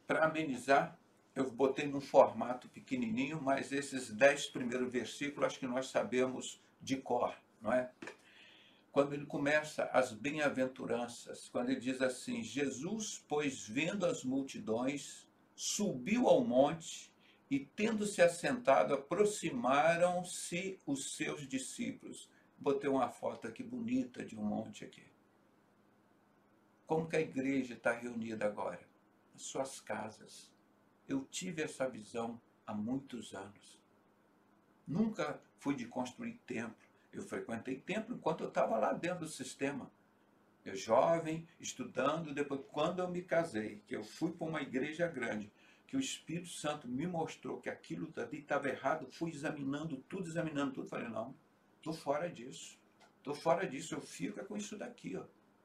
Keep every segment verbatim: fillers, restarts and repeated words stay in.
Para amenizar, eu botei num formato pequenininho, mas esses dez primeiros versículos acho que nós sabemos de cor, não é? Quando ele começa as bem-aventuranças, quando ele diz assim: Jesus, pois vendo as multidões, subiu ao monte e, tendo-se assentado, aproximaram-se os seus discípulos. Botei uma foto aqui bonita de um monte aqui. Como que a igreja está reunida agora? Nas suas casas. Eu tive essa visão há muitos anos. Nunca fui de construir templo. Eu frequentei templo enquanto eu estava lá dentro do sistema. Eu jovem, estudando, depois quando eu me casei, que eu fui para uma igreja grande, que o Espírito Santo me mostrou que aquilo ali estava errado, fui examinando tudo, examinando tudo, falei, não, estou fora disso. Estou fora disso, eu fico é com isso daqui, ó.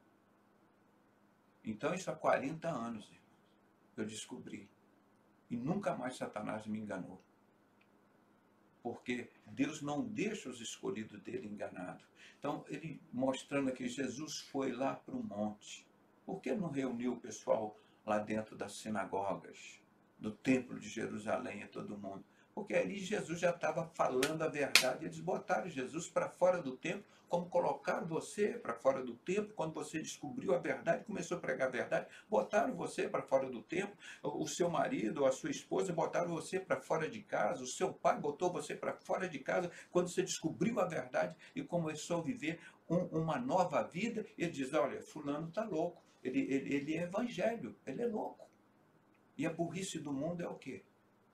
Então isso há quarenta anos, irmãos, eu descobri. E nunca mais Satanás me enganou. Porque Deus não deixa os escolhidos dele enganados. Então, ele mostrando que Jesus foi lá para o monte. Por que não reuniu o pessoal lá dentro das sinagogas, do templo de Jerusalém, a todo mundo? Porque ali Jesus já estava falando a verdade. Eles botaram Jesus para fora do templo, como colocaram você para fora do templo, quando você descobriu a verdade, começou a pregar a verdade, botaram você para fora do templo, o seu marido ou a sua esposa botaram você para fora de casa, o seu pai botou você para fora de casa, quando você descobriu a verdade e começou a viver um, uma nova vida, ele diz, olha, fulano está louco, ele, ele, ele é evangelho, ele é louco. E a burrice do mundo é o quê?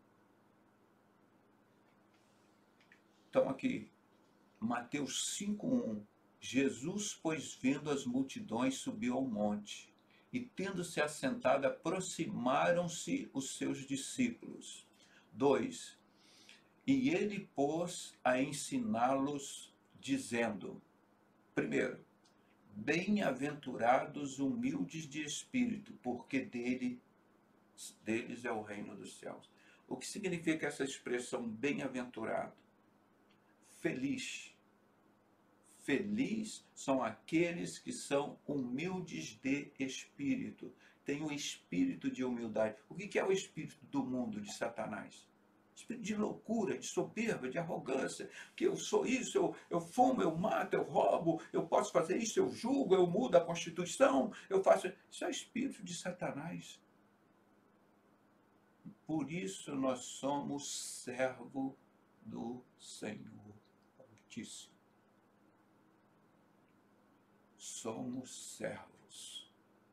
Então aqui, Mateus cinco, um. Jesus, pois vendo as multidões, subiu ao monte, e tendo-se assentado, aproximaram-se os seus discípulos. dois. E ele pôs a ensiná-los, dizendo, primeiro, bem-aventurados humildes de espírito, porque dele, deles é o reino dos céus. O que significa essa expressão bem-aventurado? Feliz. Feliz são aqueles que são humildes de espírito. Tem um espírito de humildade. O que é o espírito do mundo, de Satanás? Espírito de loucura, de soberba, de arrogância. Que eu sou isso, eu, eu fumo, eu mato, eu roubo, eu posso fazer isso, eu julgo, eu mudo a Constituição, eu faço... Isso é o espírito de Satanás. Por isso nós somos servo do Senhor Altíssimo. Somos servos.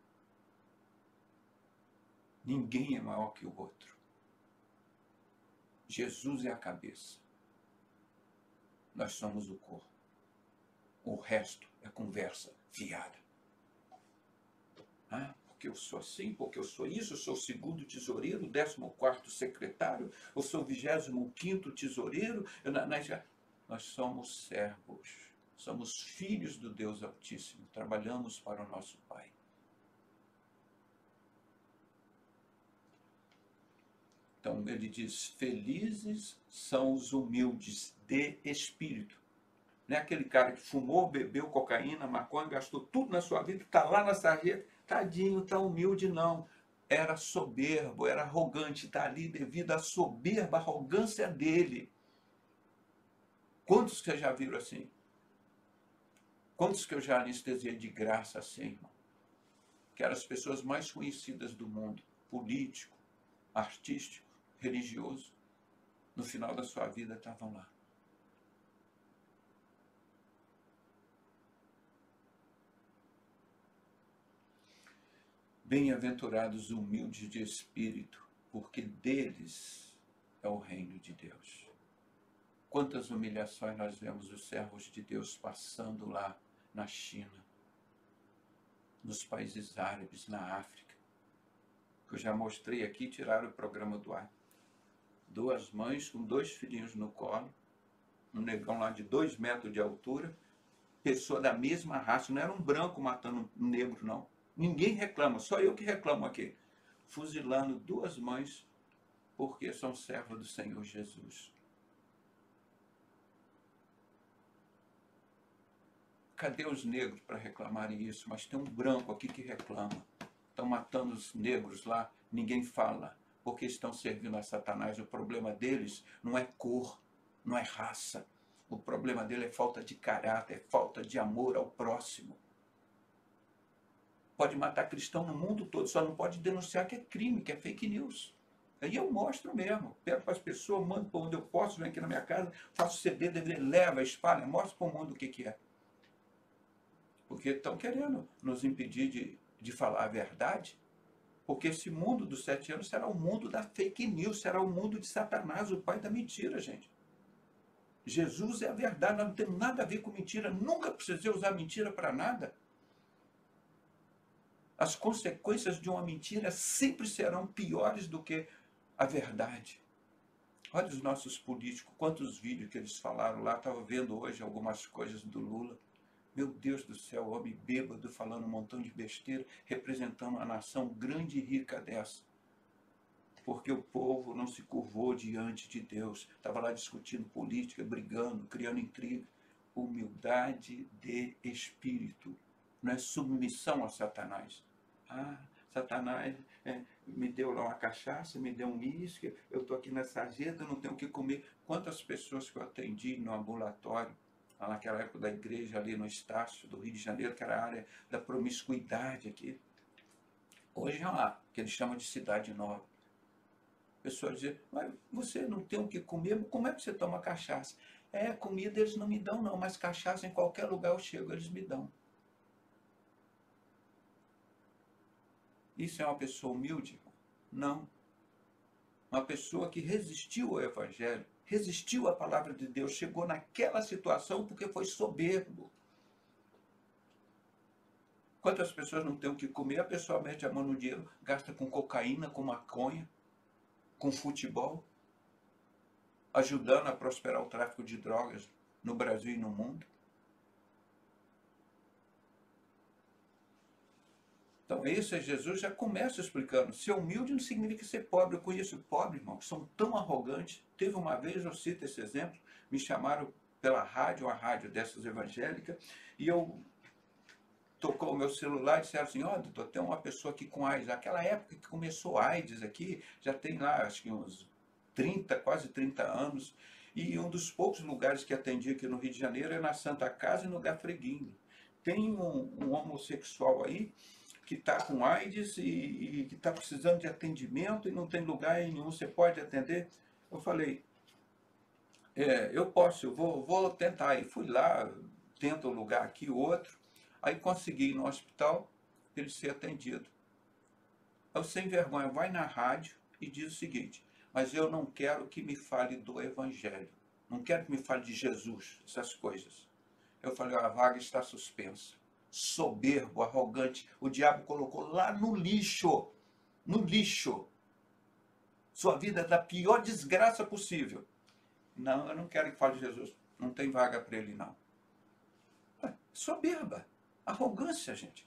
Ninguém é maior que o outro. Jesus é a cabeça. Nós somos o corpo. O resto é conversa fiada. Ah, porque eu sou assim, porque eu sou isso, eu sou o segundo tesoureiro, o décimo quarto secretário, eu sou o vigésimo quinto tesoureiro. Eu, na, na, nós somos servos. Somos filhos do Deus Altíssimo, trabalhamos para o nosso Pai. Então ele diz, felizes são os humildes de espírito. Não é aquele cara que fumou, bebeu cocaína, maconha, gastou tudo na sua vida, está lá na sarjeta, tadinho, está humilde, não. Era soberbo, era arrogante, está ali devido à soberba, à arrogância dele. Quantos que já viram assim? Quantos que eu já anestesiei de graça assim, irmão? Que eram as pessoas mais conhecidas do mundo, político, artístico, religioso, no final da sua vida estavam lá. Bem-aventurados humildes de espírito, porque deles é o reino de Deus. Quantas humilhações nós vemos os servos de Deus passando lá na China, nos países árabes, na África, que eu já mostrei aqui, tiraram o programa do ar. Duas mães com dois filhinhos no colo, um negão lá de dois metros de altura, pessoa da mesma raça, não era um branco matando um negro, não. Ninguém reclama, só eu que reclamo aqui. Fuzilando duas mães, porque são servos do Senhor Jesus. Cadê os negros para reclamarem isso? Mas tem um branco aqui que reclama. estão matando os negros lá, ninguém fala, porque estão servindo a Satanás. O problema deles não é cor, não é raça. O problema dele é falta de caráter, é falta de amor ao próximo. Pode matar cristão no mundo todo, só não pode denunciar que é crime, que é fake news. Aí eu mostro mesmo, pego para as pessoas, mando para onde eu posso, venho aqui na minha casa, faço C D, D V D, leva, espalha, mostro para o mundo o que, que é. Porque estão querendo nos impedir de, de falar a verdade, porque esse mundo dos sete anos será o mundo da fake news, será o mundo de Satanás, o pai da mentira, gente. Jesus é a verdade, nós não temos nada a ver com mentira, nunca precisei usar mentira para nada. As consequências de uma mentira sempre serão piores do que a verdade. Olha os nossos políticos, quantos vídeos que eles falaram lá, estava vendo hoje algumas coisas do Lula. Meu Deus do céu, homem bêbado falando um montão de besteira, representando uma nação grande e rica dessa. Porque o povo não se curvou diante de Deus. Estava lá discutindo política, brigando, criando intriga. Humildade de espírito. Não é submissão a Satanás. Ah, Satanás é, me deu lá uma cachaça, me deu um uísque, eu estou aqui na sarjeta, não tenho o que comer. Quantas pessoas que eu atendi no ambulatório, lá naquela época da igreja, ali no Estácio do Rio de Janeiro, que era a área da promiscuidade aqui. Hoje é lá, que eles chamam de Cidade Nova. Pessoas dizem, mas você não tem o que comer, como é que você toma cachaça? É, comida eles não me dão não, mas cachaça em qualquer lugar eu chego, eles me dão. Isso é uma pessoa humilde? Não. Uma pessoa que resistiu ao Evangelho, resistiu à palavra de Deus, chegou naquela situação porque foi soberbo. Quantas pessoas não têm o que comer, a pessoa mete a mão no dinheiro, gasta com cocaína, com maconha, com futebol, ajudando a prosperar o tráfico de drogas no Brasil e no mundo. Então, esse é Jesus já começa explicando. Ser humilde não significa ser pobre. Eu conheço pobre, irmão, que são tão arrogantes. Teve uma vez, eu cito esse exemplo, me chamaram pela rádio, uma rádio dessas evangélicas, e eu tocou o meu celular e disseram assim, ó, oh, doutor, tem uma pessoa aqui com AIDS. Naquela época que começou a AIDS aqui, já tem lá, acho que uns trinta, quase trinta anos, e um dos poucos lugares que atendi aqui no Rio de Janeiro é na Santa Casa e no Gafreguinho. Tem um, um homossexual aí que está com AIDS e, e que está precisando de atendimento e não tem lugar nenhum, você pode atender? Eu falei, é, eu posso, eu vou, vou tentar. E fui lá, tento um lugar aqui, outro, aí consegui ir no hospital, ele ser atendido. Eu, sem vergonha, vai na rádio e diz o seguinte, mas eu não quero que me fale do Evangelho, não quero que me fale de Jesus, essas coisas. Eu falei, a vaga está suspensa. Soberbo, arrogante, o diabo colocou lá no lixo, no lixo. Sua vida é da pior desgraça possível. Não, eu não quero que fale de Jesus, não tem vaga para ele não. Soberba, arrogância, gente.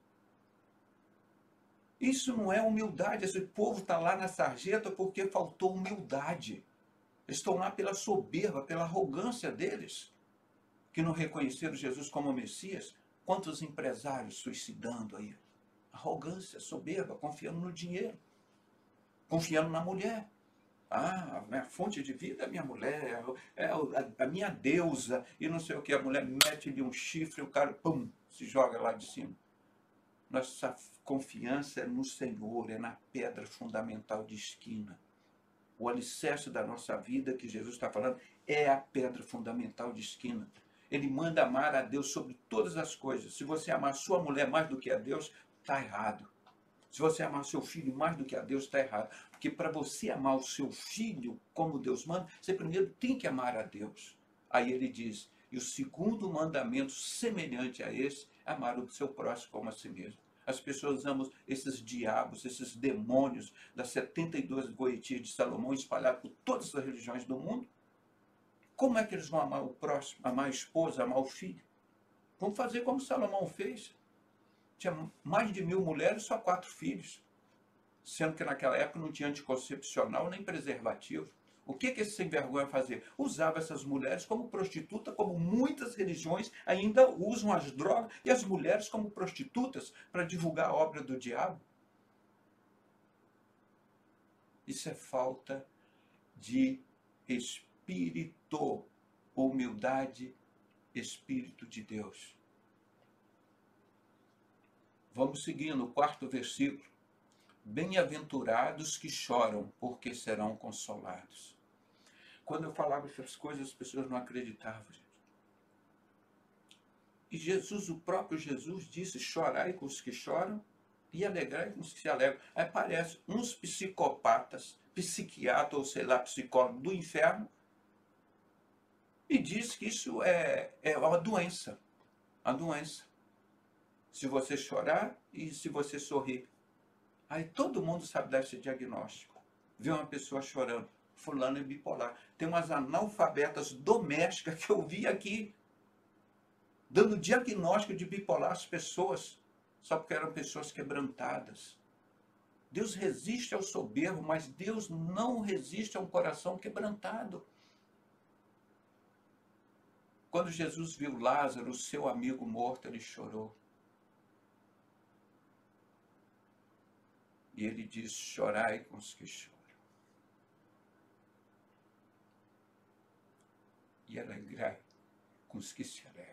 Isso não é humildade, esse povo está lá na sarjeta porque faltou humildade. Eles estão lá pela soberba, pela arrogância deles, que não reconheceram Jesus como Messias. Quantos empresários suicidando aí? Arrogância, soberba, confiando no dinheiro, confiando na mulher. Ah, a minha fonte de vida é minha mulher, é a, a minha deusa, e não sei o que. A mulher mete-lhe um chifre e o cara, pum, se joga lá de cima. Nossa confiança é no Senhor, é na pedra fundamental de esquina. O alicerce da nossa vida, que Jesus está falando, é a pedra fundamental de esquina. Ele manda amar a Deus sobre todas as coisas. Se você amar sua mulher mais do que a Deus, está errado. Se você amar seu filho mais do que a Deus, está errado. Porque para você amar o seu filho como Deus manda, você primeiro tem que amar a Deus. Aí ele diz, e o segundo mandamento semelhante a esse, é amar o seu próximo como a si mesmo. As pessoas amam esses diabos, esses demônios das setenta e duas goetias de Salomão espalhados por todas as religiões do mundo. Como é que eles vão amar o próximo, amar a esposa, amar o filho? Vão fazer como Salomão fez. Tinha mais de mil mulheres, só quatro filhos. Sendo que naquela época não tinha anticoncepcional nem preservativo. O que que esse sem vergonha fazia? Usava essas mulheres como prostituta, como muitas religiões ainda usam as drogas e as mulheres como prostitutas para divulgar a obra do diabo. Isso é falta de espírito, humildade, espírito de Deus. Vamos seguir no quarto versículo. Bem-aventurados que choram, porque serão consolados. Quando eu falava essas coisas, as pessoas não acreditavam, gente. E Jesus, o próprio Jesus, disse: chorai com os que choram e alegrai com os que se alegram. Aí aparece uns psicopatas, psiquiatra ou sei lá, psicólogo do inferno, e diz que isso é, é uma doença. A doença. Se você chorar e se você sorrir. Aí todo mundo sabe dar esse diagnóstico. Vê uma pessoa chorando. Fulano é bipolar. Tem umas analfabetas domésticas que eu vi aqui, dando diagnóstico de bipolar às pessoas, só porque eram pessoas quebrantadas. Deus resiste ao soberbo, mas Deus não resiste a um coração quebrantado. Quando Jesus viu Lázaro, seu amigo morto, ele chorou. E ele diz: chorai com os que choram. E alegrai com os que se alegram.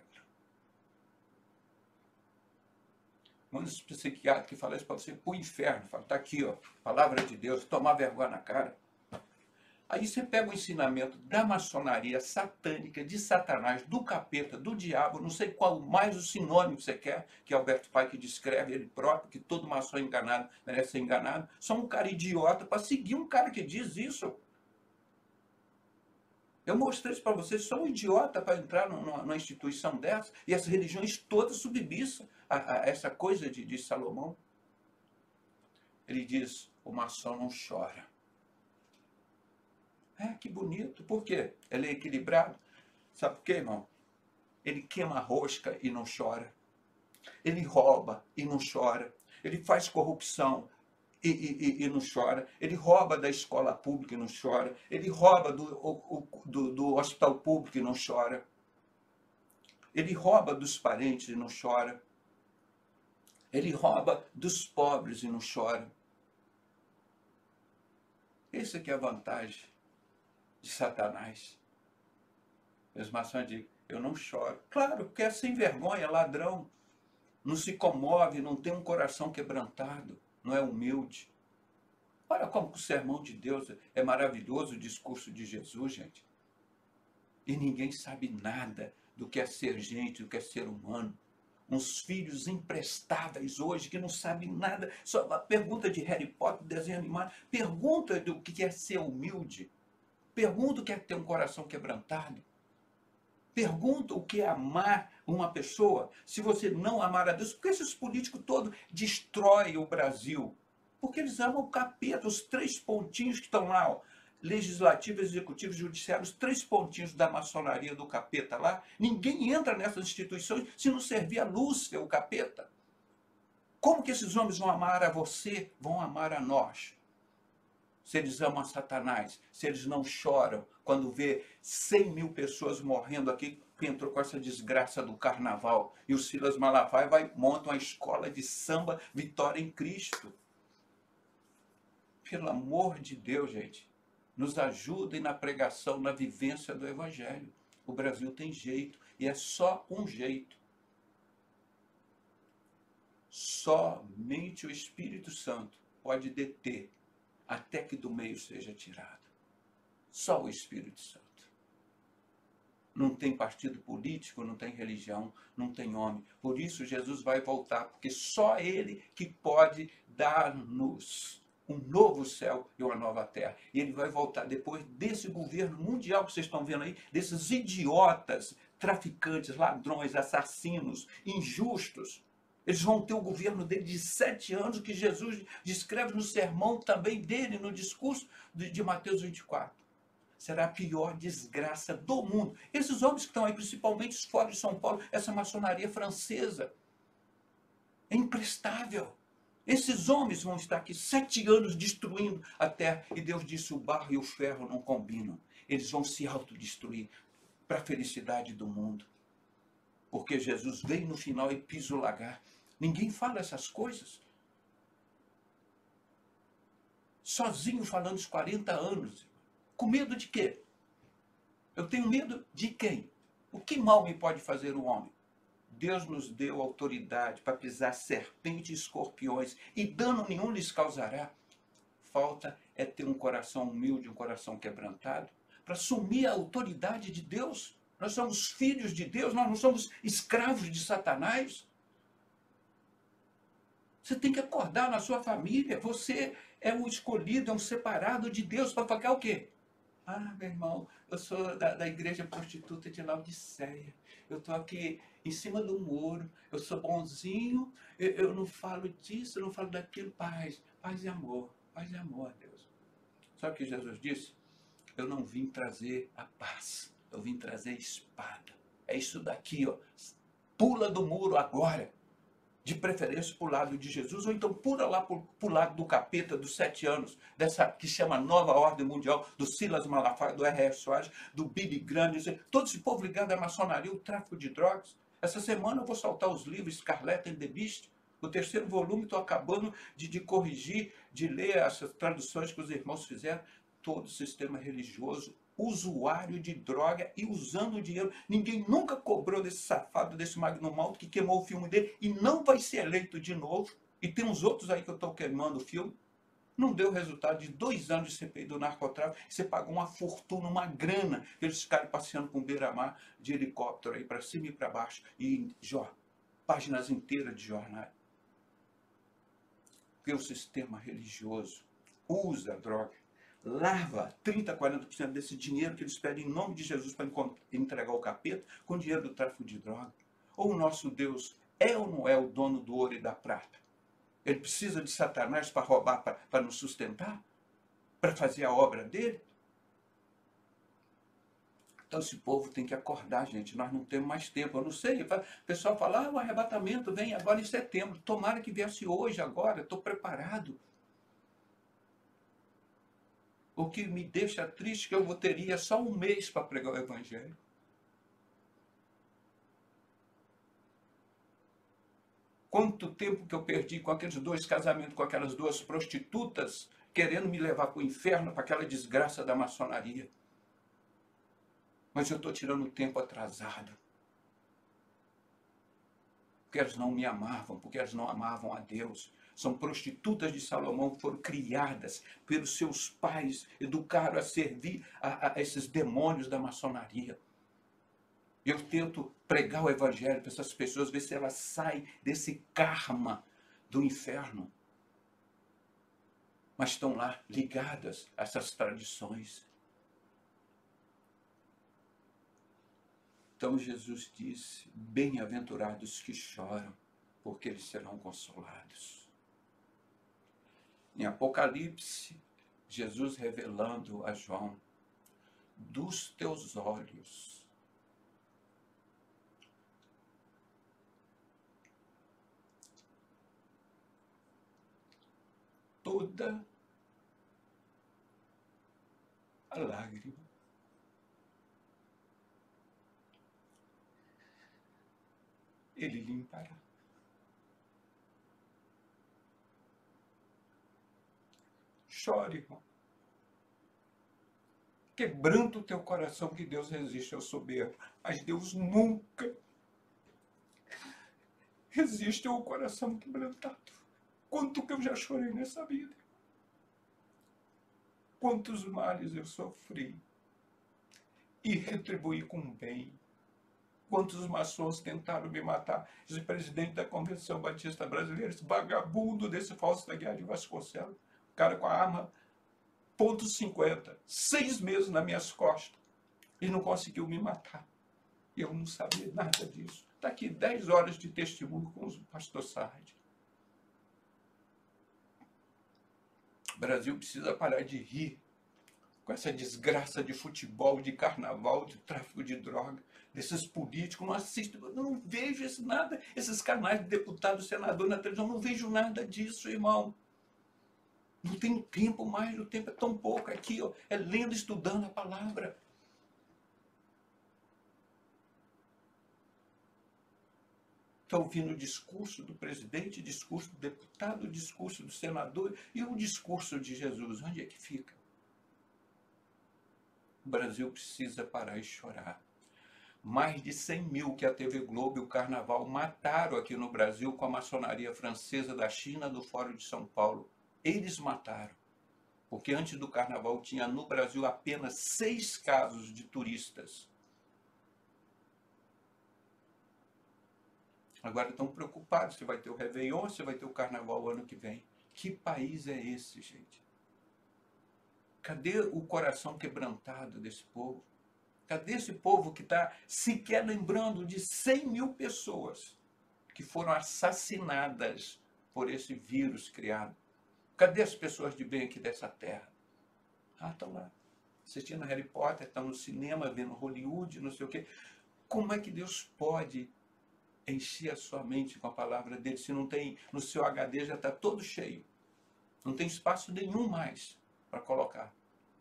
Muitos psiquiatras que falam isso para você, para o inferno. Fala, está aqui, ó, palavra de Deus, tomar vergonha na cara. Aí você pega o ensinamento da maçonaria satânica, de Satanás, do capeta, do diabo, não sei qual mais o sinônimo que você quer, que Alberto Pike descreve ele próprio, que todo maçom enganado merece ser enganado. Só um cara idiota para seguir um cara que diz isso. Eu mostrei isso para vocês, só um idiota para entrar numa, numa instituição dessa, e as religiões todas submissam a, a essa coisa de, de Salomão. Ele diz: o maçom não chora. É, que bonito. Por quê? Ele é equilibrado. Sabe por quê, irmão? Ele queima a rosca e não chora. Ele rouba e não chora. Ele faz corrupção e, e, e não chora. Ele rouba da escola pública e não chora. Ele rouba do, o, do, do hospital público e não chora. Ele rouba dos parentes e não chora. Ele rouba dos pobres e não chora. Essa que é a vantagem de Satanás. Os maçons dizem: eu não choro. Claro, porque é sem vergonha, ladrão. Não se comove, não tem um coração quebrantado, não é humilde. Olha como o sermão de Deus é maravilhoso, o discurso de Jesus, gente. E ninguém sabe nada do que é ser gente, do que é ser humano. Uns filhos imprestáveis hoje que não sabem nada. Só a pergunta de Harry Potter, desenho animado. Pergunta do que é ser humilde. Pergunta o que é ter um coração quebrantado. Pergunta o que é amar uma pessoa. Se você não amar a Deus, por que esses políticos todos destroem o Brasil? Porque eles amam o capeta, os três pontinhos que estão lá, ó, legislativo, executivo, judiciário, os três pontinhos da maçonaria do capeta lá. Ninguém entra nessas instituições se não servir a Lúcifer, o capeta. Como que esses homens vão amar a você, vão amar a nós? Se eles amam a Satanás, se eles não choram quando vê cem mil pessoas morrendo aqui, que entrou com essa desgraça do carnaval, e o Silas Malafaia vai monta uma escola de samba Vitória em Cristo. Pelo amor de Deus, gente, nos ajudem na pregação, na vivência do Evangelho. O Brasil tem jeito, e é só um jeito. Somente o Espírito Santo pode deter até que do meio seja tirado. Só o Espírito Santo. Não tem partido político, não tem religião, não tem homem. Por isso Jesus vai voltar, porque só Ele que pode dar-nos um novo céu e uma nova terra. E Ele vai voltar depois desse governo mundial que vocês estão vendo aí, desses idiotas, traficantes, ladrões, assassinos, injustos. Eles vão ter o governo dele de sete anos, que Jesus descreve no sermão também dele, no discurso de Mateus vinte e quatro. Será a pior desgraça do mundo. Esses homens que estão aí, principalmente fora de São Paulo, essa maçonaria francesa, é imprestável. Esses homens vão estar aqui sete anos destruindo a terra. E Deus disse, o barro e o ferro não combinam. Eles vão se autodestruir para a felicidade do mundo. Porque Jesus veio no final e pisa o lagar. Ninguém fala essas coisas. Sozinho falando os quarenta anos. Com medo de quê? Eu tenho medo de quem? O que mal me pode fazer o homem? Deus nos deu autoridade para pisar serpentes e escorpiões, e dano nenhum lhes causará. Falta é ter um coração humilde, um coração quebrantado, para assumir a autoridade de Deus. Nós somos filhos de Deus, nós não somos escravos de Satanás. Você tem que acordar na sua família. Você é um escolhido, é um separado de Deus para pagar o quê? Ah, meu irmão, eu sou da, da igreja prostituta de Laodiceia. Eu estou aqui em cima do muro, eu sou bonzinho, eu, eu não falo disso, eu não falo daquilo. Paz, paz e amor, paz e amor, Deus. Sabe o que Jesus disse? Eu não vim trazer a paz, eu vim trazer espada. É isso daqui, ó. Pula do muro agora. De preferência para o lado de Jesus, ou então pula lá para o lado do capeta dos sete anos, dessa que chama Nova Ordem Mundial, do Silas Malafaia, do R R Soares, do Billy Graham, todo esse povo ligado à maçonaria, o tráfico de drogas. Essa semana eu vou soltar os livros Scarlet and the Beast, o terceiro volume, estou acabando de, de corrigir, de ler essas traduções que os irmãos fizeram. Todo o sistema religioso, usuário de droga e usando o dinheiro. Ninguém nunca cobrou desse safado, desse Magnum Malta que queimou o filme dele e não vai ser eleito de novo. E tem uns outros aí que eu estou queimando o filme. Não deu resultado de dois anos de C P I do narcotráfico. Você pagou uma fortuna, uma grana, eles ficaram passeando com beira-mar de helicóptero aí para cima e para baixo. E já, páginas inteiras de jornais. Porque o sistema religioso usa a droga. Lava trinta, quarenta por cento desse dinheiro que eles pedem em nome de Jesus para entregar o capeta com dinheiro do tráfico de droga. Ou o nosso Deus é ou não é o dono do ouro e da prata? Ele precisa de Satanás para roubar, para, para nos sustentar? Para fazer a obra dele? Então esse povo tem que acordar, gente. Nós não temos mais tempo. Eu não sei. O pessoal fala, ah, o arrebatamento vem agora em setembro. Tomara que viesse hoje, agora. Estou preparado. O que me deixa triste é que eu teria só um mês para pregar o Evangelho. Quanto tempo que eu perdi com aqueles dois casamentos, com aquelas duas prostitutas, querendo me levar para o inferno, para aquela desgraça da maçonaria. Mas eu estou tirando o tempo atrasado. Porque elas não me amavam, porque elas não amavam a Deus. São prostitutas de Salomão que foram criadas pelos seus pais, educaram a servir a, a esses demônios da maçonaria. Eu tento pregar o evangelho para essas pessoas, ver se elas saem desse karma do inferno. Mas estão lá ligadas a essas tradições. Então Jesus disse, bem-aventurados que choram, porque eles serão consolados. Em Apocalipse, Jesus revelando a João, dos teus olhos toda a lágrima ele limpará. Chore, irmão. Quebrando o teu coração, que Deus resiste ao soberbo. Mas Deus nunca resiste ao coração quebrantado. Quanto que eu já chorei nessa vida. Quantos males eu sofri. E retribuí com bem. Quantos maçons tentaram me matar. Esse presidente da Convenção Batista Brasileira, esse vagabundo desse Fausto Aguiar de Vasconcelos, o cara com a arma ponto cinquenta, seis meses nas minhas costas, e não conseguiu me matar. Eu não sabia nada disso. Está aqui dez horas de testemunho com o pastor Sardi. O Brasil precisa parar de rir com essa desgraça de futebol, de carnaval, de tráfico de droga. desses políticos, não assisto, eu não vejo esse nada, esses canais de deputado, senador na televisão, não vejo nada disso, irmão. Não tenho tempo mais, o tempo é tão pouco aqui, ó, é lendo, estudando a palavra. Está ouvindo o discurso do presidente, o discurso do deputado, o discurso do senador e o discurso de Jesus. Onde é que fica? O Brasil precisa parar e chorar. Mais de cem mil que a T V Globo e o Carnaval mataram aqui no Brasil com a maçonaria francesa da China, do Fórum de São Paulo. Eles mataram. Porque antes do Carnaval tinha no Brasil apenas seis casos de turistas. Agora estão preocupados se vai ter o Réveillon, se vai ter o Carnaval ano que vem. Que país é esse, gente? Cadê o coração quebrantado desse povo? Cadê esse povo que está sequer lembrando de cem mil pessoas que foram assassinadas por esse vírus criado? Cadê as pessoas de bem aqui dessa terra? Ah, estão lá, assistindo Harry Potter, estão no cinema, vendo Hollywood, não sei o quê. Como é que Deus pode encher a sua mente com a palavra dele se não tem, no seu H D já está todo cheio? Não tem espaço nenhum mais para colocar.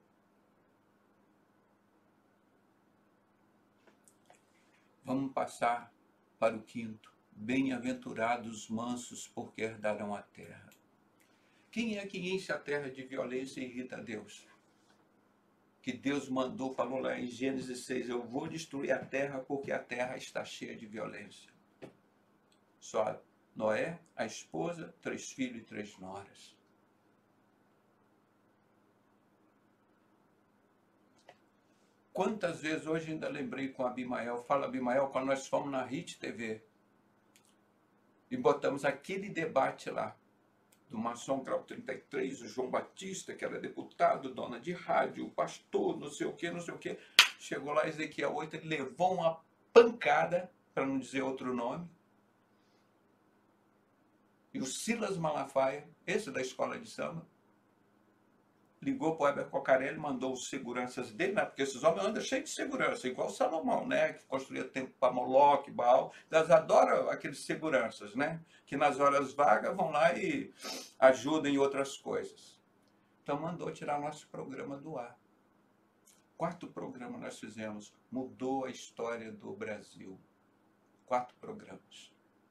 Vamos passar para o quinto. Bem-aventurados os mansos, porque herdarão a terra. Quem é que enche a terra de violência e irrita a Deus? Que Deus mandou, falou lá em Gênesis seis, eu vou destruir a terra porque a terra está cheia de violência. Só Noé, a esposa, três filhos e três noras. Quantas vezes hoje ainda lembrei com a Abimael, fala Abimael, quando nós fomos na R I T T V e botamos aquele debate lá, do maçom grau trinta e três, o João Batista, que era deputado, dona de rádio, pastor, não sei o que, não sei o que. Chegou lá Ezequiel oito, ele levou uma pancada, para não dizer outro nome. E o Silas Malafaia, esse da escola de samba, ligou para o Heber Cocarelli, mandou os seguranças dele, né? Porque esses homens andam cheios de segurança, igual o Salomão, né? Que construía templo para Moloque, Baal. Elas adoram aqueles seguranças, né? Que nas horas vagas vão lá e ajudam em outras coisas. Então mandou tirar nosso programa do ar. Quarto programa nós fizemos, mudou a história do Brasil. Quatro programas.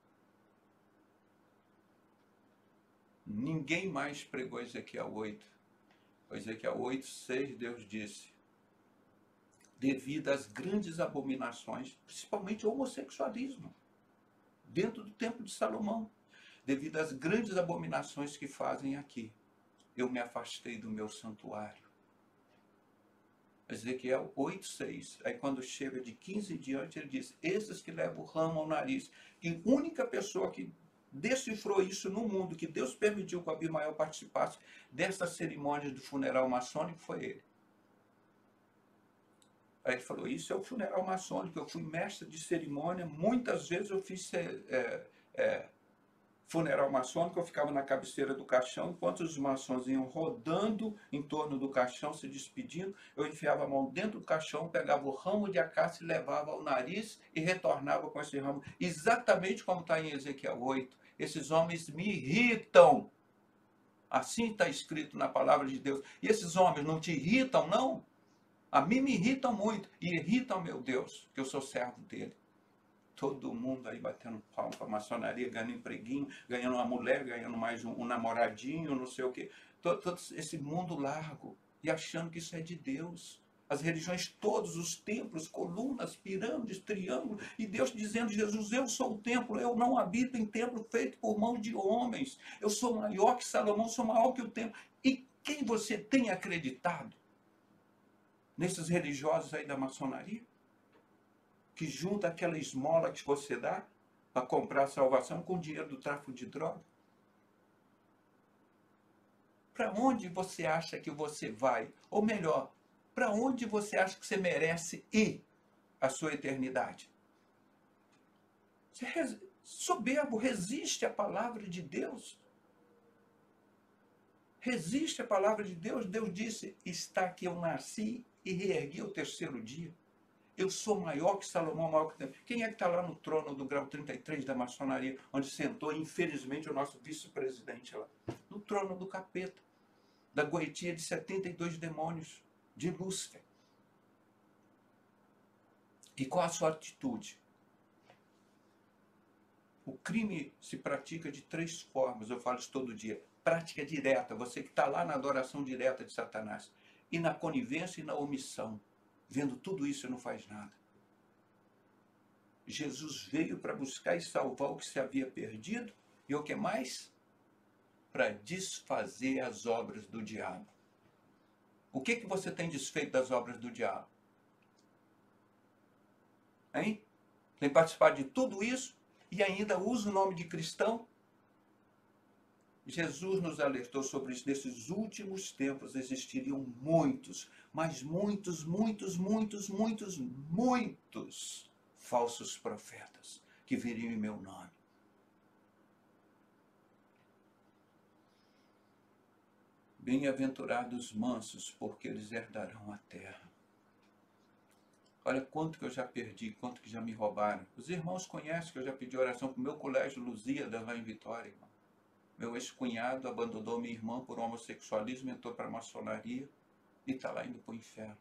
Ninguém mais pregou Ezequiel oito. Ezequiel oito, seis, Deus disse, devido às grandes abominações, principalmente o homossexualismo, dentro do templo de Salomão, devido às grandes abominações que fazem aqui, eu me afastei do meu santuário. Ezequiel oito, seis. Aí quando chega de quinze em diante, ele diz, esses que levam o ramo ao nariz, e a única pessoa que decifrou isso no mundo, que Deus permitiu que o Abimael participasse dessa cerimônia do funeral maçônico, foi ele. Aí ele falou, isso é o funeral maçônico, eu fui mestre de cerimônia, muitas vezes eu fiz é, é, funeral maçônico, eu ficava na cabeceira do caixão, enquanto os maçons iam rodando em torno do caixão, se despedindo, eu enfiava a mão dentro do caixão, pegava o ramo de acácia e levava ao nariz e retornava com esse ramo, exatamente como está em Ezequiel oito. Esses homens me irritam. Assim está escrito na palavra de Deus. E esses homens não te irritam, não? A mim me irritam muito. E irritam meu Deus, que eu sou servo dele. Todo mundo aí batendo palma para a maçonaria, ganhando empreguinho, ganhando uma mulher, ganhando mais um, um namoradinho, não sei o quê. Todo, todo esse mundo largo. E achando que isso é de Deus. As religiões, todos os templos, colunas, pirâmides, triângulos, e Deus dizendo, Jesus, eu sou o templo, eu não habito em templo feito por mãos de homens, eu sou maior que Salomão, sou maior que o templo. E quem você tem acreditado? Nesses religiosos aí da maçonaria? Que junta aquela esmola que você dá para comprar a salvação com o dinheiro do tráfico de droga? Para onde você acha que você vai? Ou melhor, para onde você acha que você merece ir a sua eternidade? Você res... soberbo, resiste à palavra de Deus. Resiste à palavra de Deus. Deus disse, está que eu nasci e reergui ao terceiro dia. Eu sou maior que Salomão, maior que... Quem é que está lá no trono do grau trinta e três da maçonaria, onde sentou, infelizmente, o nosso vice-presidente lá? No trono do capeta, da goetia de setenta e dois demônios, de Lúcifer. E qual a sua atitude? O crime se pratica de três formas, eu falo isso todo dia. Prática direta, você que está lá na adoração direta de Satanás. E na conivência e na omissão. Vendo tudo isso e não faz nada. Jesus veio para buscar e salvar o que se havia perdido. E o que mais? Para desfazer as obras do diabo. O que, que você tem desfeito das obras do diabo? Hein? Tem participado de tudo isso e ainda usa o nome de cristão? Jesus nos alertou sobre isso. Nesses últimos tempos existiriam muitos, mas muitos, muitos, muitos, muitos, muitos falsos profetas que viriam em meu nome. Bem-aventurados mansos, porque eles herdarão a terra. Olha quanto que eu já perdi, quanto que já me roubaram. Os irmãos conhecem que eu já pedi oração para o meu colégio Luzíada lá em Vitória, irmão. Meu ex-cunhado abandonou minha irmã por homossexualismo, entrou para a maçonaria e está lá indo para o inferno.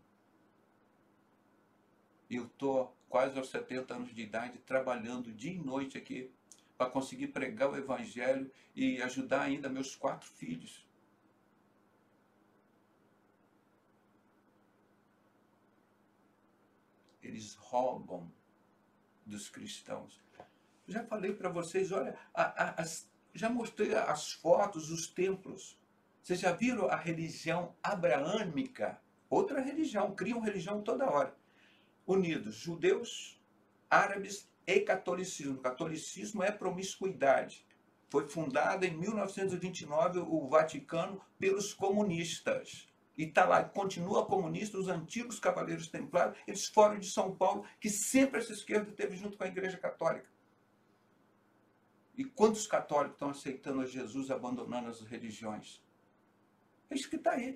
Eu estou quase aos setenta anos de idade, trabalhando dia e noite aqui para conseguir pregar o evangelho e ajudar ainda meus quatro filhos. Eles roubam dos cristãos. Já falei para vocês, olha, a, a, as, já mostrei as fotos, os templos. Vocês já viram a religião abraâmica? Outra religião, criam religião toda hora. Unidos, judeus, árabes e catolicismo. O catolicismo é promiscuidade. Foi fundada em mil novecentos e vinte e nove, o Vaticano, pelos comunistas. E está lá, continua comunista, os antigos cavaleiros templários, eles foram de São Paulo, que sempre essa esquerda teve junto com a Igreja Católica. E quantos católicos estão aceitando a Jesus, abandonando as religiões? É isso que está aí.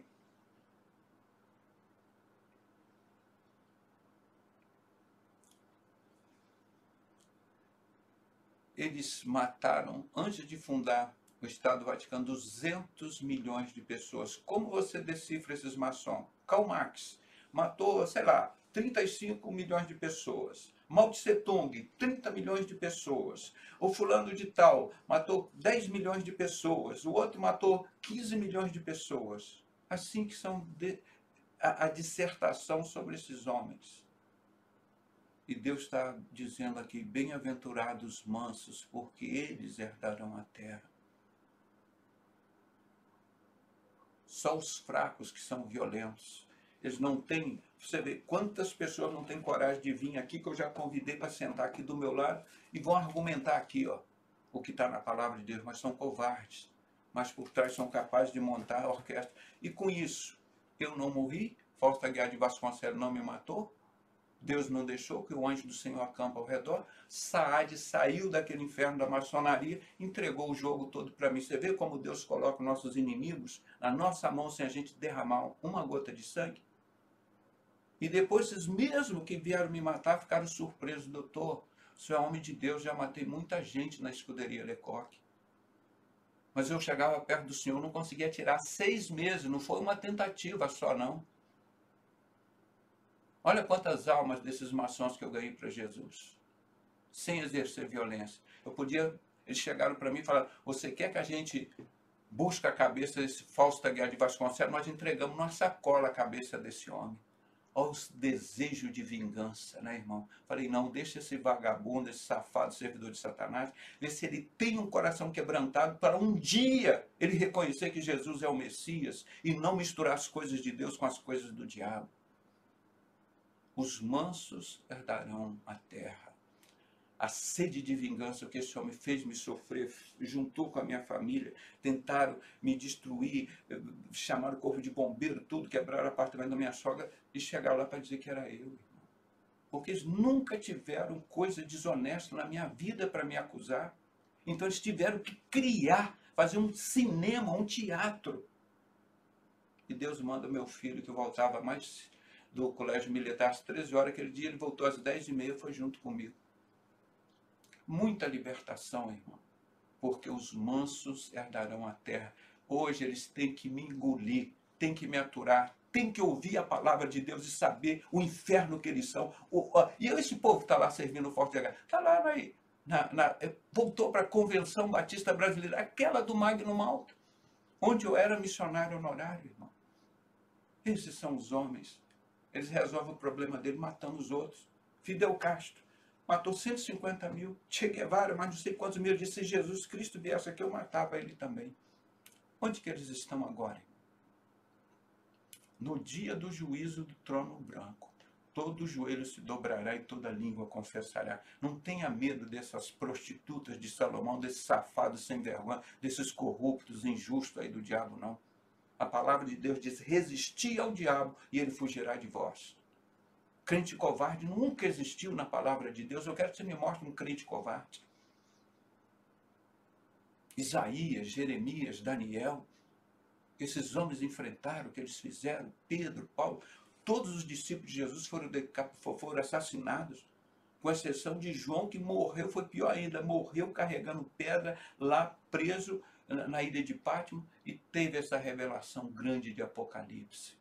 Eles mataram, antes de fundar o Estado do Vaticano, duzentos milhões de pessoas. Como você decifra esses maçons? Karl Marx matou, sei lá, trinta e cinco milhões de pessoas. Mao Tse Tung, trinta milhões de pessoas. O fulano de tal matou dez milhões de pessoas. O outro matou quinze milhões de pessoas. Assim que são de, a, a dissertação sobre esses homens. E Deus está dizendo aqui, bem-aventurados mansos, porque eles herdarão a terra. Só os fracos que são violentos. Eles não têm... Você vê quantas pessoas não têm coragem de vir aqui, que eu já convidei para sentar aqui do meu lado, e vão argumentar aqui, ó, o que está na palavra de Deus, mas são covardes. Mas por trás são capazes de montar a orquestra. E com isso, eu não morri, Fausto Aguiar de Vasconcelos não me matou, Deus não deixou que o anjo do Senhor acampa ao redor. Saad saiu daquele inferno da maçonaria, entregou o jogo todo para mim. Você vê como Deus coloca os nossos inimigos na nossa mão sem a gente derramar uma gota de sangue? E depois, esses mesmos que vieram me matar ficaram surpresos. Doutor, o senhor é homem de Deus, já matei muita gente na escuderia Lecoq. Mas eu chegava perto do senhor, não conseguia tirar seis meses, não foi uma tentativa só, não. Olha quantas almas desses maçons que eu ganhei para Jesus, sem exercer violência. Eu podia, eles chegaram para mim e falaram, você quer que a gente busque a cabeça desse Fausto Aguiar de Vasconcelos? Nós entregamos numa sacola a cabeça desse homem. Olha os desejos de vingança, né, irmão? Falei, não, deixa esse vagabundo, esse safado, servidor de Satanás, ver se ele tem um coração quebrantado para um dia ele reconhecer que Jesus é o Messias e não misturar as coisas de Deus com as coisas do diabo. Os mansos herdarão a terra. A sede de vingança que esse homem fez me sofrer, juntou com a minha família, tentaram me destruir, chamaram o corpo de bombeiro, tudo, quebraram o apartamento da minha sogra e chegaram lá para dizer que era eu, irmão. Porque eles nunca tiveram coisa desonesta na minha vida para me acusar. Então eles tiveram que criar, fazer um cinema, um teatro. E Deus manda meu filho, que voltava mais do colégio militar às treze horas, aquele dia ele voltou às dez e meia, foi junto comigo. Muita libertação, irmão, porque os mansos herdarão a terra. Hoje eles têm que me engolir, têm que me aturar, têm que ouvir a palavra de Deus e saber o inferno que eles são. O, ó, e esse povo está lá servindo o Forte H, está lá na, na, voltou para a Convenção Batista Brasileira, aquela do Magno Malta, onde eu era missionário honorário, irmão. Esses são os homens. Eles resolvem o problema dele matando os outros. Fidel Castro matou cento e cinquenta mil. Che Guevara, mais não sei quantos mil. Disse: se Jesus Cristo viesse aqui, eu matava ele também. Onde que eles estão agora? No dia do juízo do trono branco, todo joelho se dobrará e toda língua confessará. Não tenha medo dessas prostitutas de Salomão, desses safados sem vergonha, desses corruptos, injustos aí do diabo, não. A palavra de Deus diz: resisti ao diabo e ele fugirá de vós. Crente covarde nunca existiu na palavra de Deus. Eu quero que você me mostre um crente covarde. Isaías, Jeremias, Daniel, esses homens enfrentaram o que eles fizeram. Pedro, Paulo, todos os discípulos de Jesus foram, foram assassinados, com exceção de João, que morreu, foi pior ainda, morreu carregando pedra lá preso na ilha de Pátimo, e teve essa revelação grande de Apocalipse.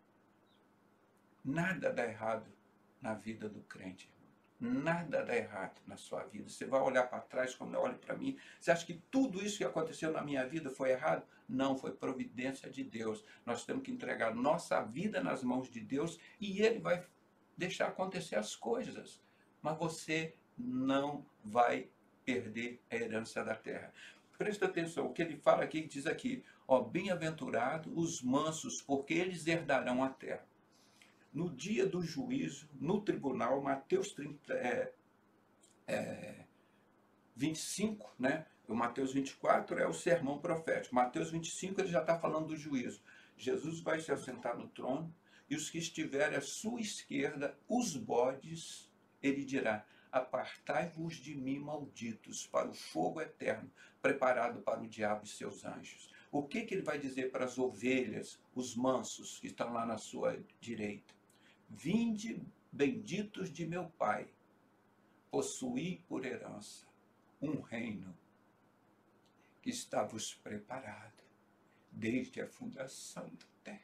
Nada dá errado na vida do crente. Nada dá errado na sua vida. Você vai olhar para trás, quando olha para mim, você acha que tudo isso que aconteceu na minha vida foi errado? Não, foi providência de Deus. Nós temos que entregar nossa vida nas mãos de Deus e Ele vai deixar acontecer as coisas. Mas você não vai perder a herança da terra. Presta atenção, o que ele fala aqui, diz aqui, ó, bem-aventurados os mansos, porque eles herdarão a terra. No dia do juízo, no tribunal, Mateus trinta, é, é, vinte e cinco, né? O Mateus vinte e quatro é o sermão profético. Mateus vinte e cinco ele já está falando do juízo. Jesus vai se assentar no trono e os que estiverem à sua esquerda, os bodes, ele dirá: apartai-vos de mim, malditos, para o fogo eterno, preparado para o diabo e seus anjos. O que, que ele vai dizer para as ovelhas, os mansos, que estão lá na sua direita? Vinde, benditos de meu Pai, possuí por herança um reino que está-vos preparado desde a fundação da terra.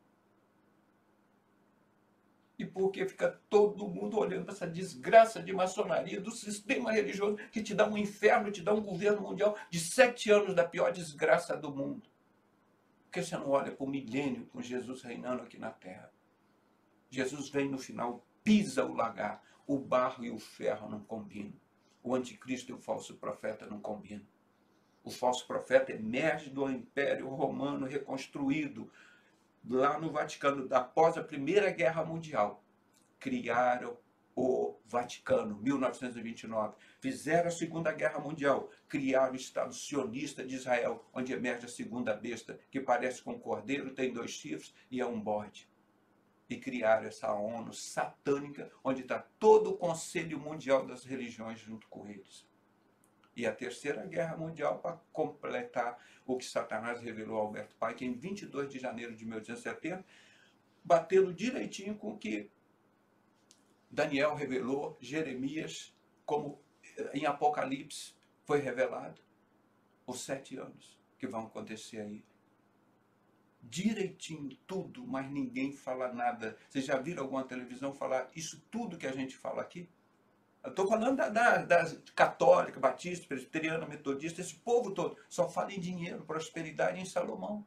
E porque fica todo mundo olhando para essa desgraça de maçonaria, do sistema religioso que te dá um inferno, te dá um governo mundial de sete anos da pior desgraça do mundo. Por que você não olha para o milênio com Jesus reinando aqui na terra? Jesus vem no final, pisa o lagar, o barro e o ferro não combinam. O anticristo e o falso profeta não combinam. O falso profeta emerge do Império Romano reconstruído, lá no Vaticano, após a Primeira Guerra Mundial. Criaram o Vaticano, mil novecentos e vinte e nove. Fizeram a Segunda Guerra Mundial, criaram o Estado sionista de Israel, onde emerge a segunda besta, que parece com um cordeiro, tem dois chifres e é um bode. E criaram essa ONU satânica, onde está todo o Conselho Mundial das Religiões junto com eles. E a Terceira Guerra Mundial, para completar o que Satanás revelou a Alberto Pike em vinte e dois de janeiro de mil oitocentos e setenta, batendo direitinho com o que Daniel revelou, Jeremias, como em Apocalipse foi revelado, os sete anos que vão acontecer aí. Direitinho, tudo, mas ninguém fala nada. Vocês já viram alguma televisão falar isso tudo que a gente fala aqui? Eu estou falando da, da, da católica, batista, presbiteriana, metodista, esse povo todo só fala em dinheiro, prosperidade em Salomão.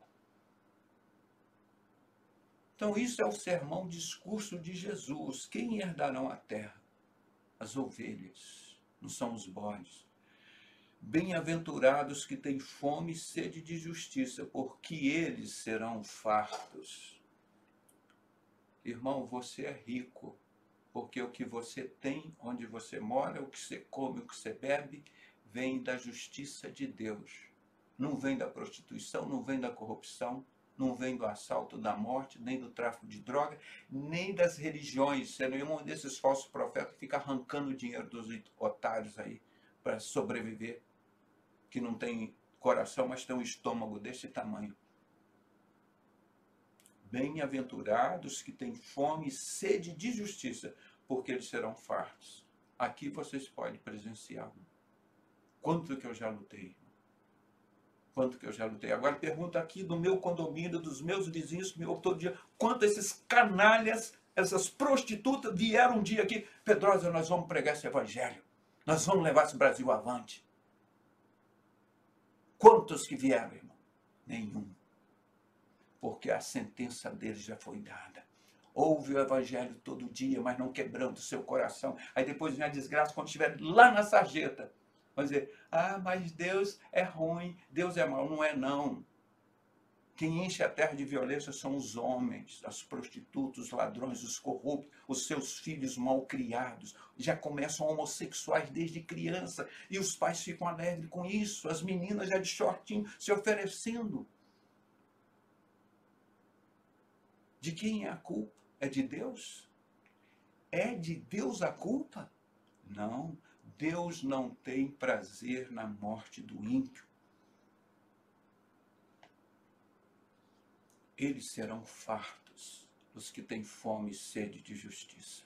Então isso é o sermão, discurso de Jesus. Quem herdarão a terra? As ovelhas, não são os bodes. Bem-aventurados que têm fome e sede de justiça, porque eles serão fartos. Irmão, você é rico, porque o que você tem, onde você mora, o que você come, o que você bebe, vem da justiça de Deus. Não vem da prostituição, não vem da corrupção, não vem do assalto, da morte, nem do tráfico de droga, nem das religiões. Você é nenhum desses falsos profetas que fica arrancando o dinheiro dos otários aí para sobreviver, que não tem coração, mas tem um estômago desse tamanho. Bem-aventurados que têm fome e sede de justiça, porque eles serão fartos. Aqui vocês podem presenciar. Quanto que eu já lutei. Quanto que eu já lutei. Agora pergunta aqui do meu condomínio, dos meus vizinhos que me ouvem todo dia, quanto esses canalhas, essas prostitutas vieram um dia aqui. Pedrosa, nós vamos pregar esse evangelho. Nós vamos levar esse Brasil avante. Quantos que vieram, irmão? Nenhum. Porque a sentença deles já foi dada. Ouve o evangelho todo dia, mas não quebrando o seu coração. Aí depois vem a desgraça quando estiver lá na sarjeta. Vai dizer, ah, mas Deus é ruim, Deus é mau. Não é não. Quem enche a terra de violência são os homens, as prostitutas, os ladrões, os corruptos, os seus filhos mal criados. Já começam homossexuais desde criança. E os pais ficam alegres com isso. As meninas já de shortinho se oferecendo. De quem é a culpa? É de Deus? É de Deus a culpa? Não. Deus não tem prazer na morte do ímpio. Eles serão fartos, os que têm fome e sede de justiça.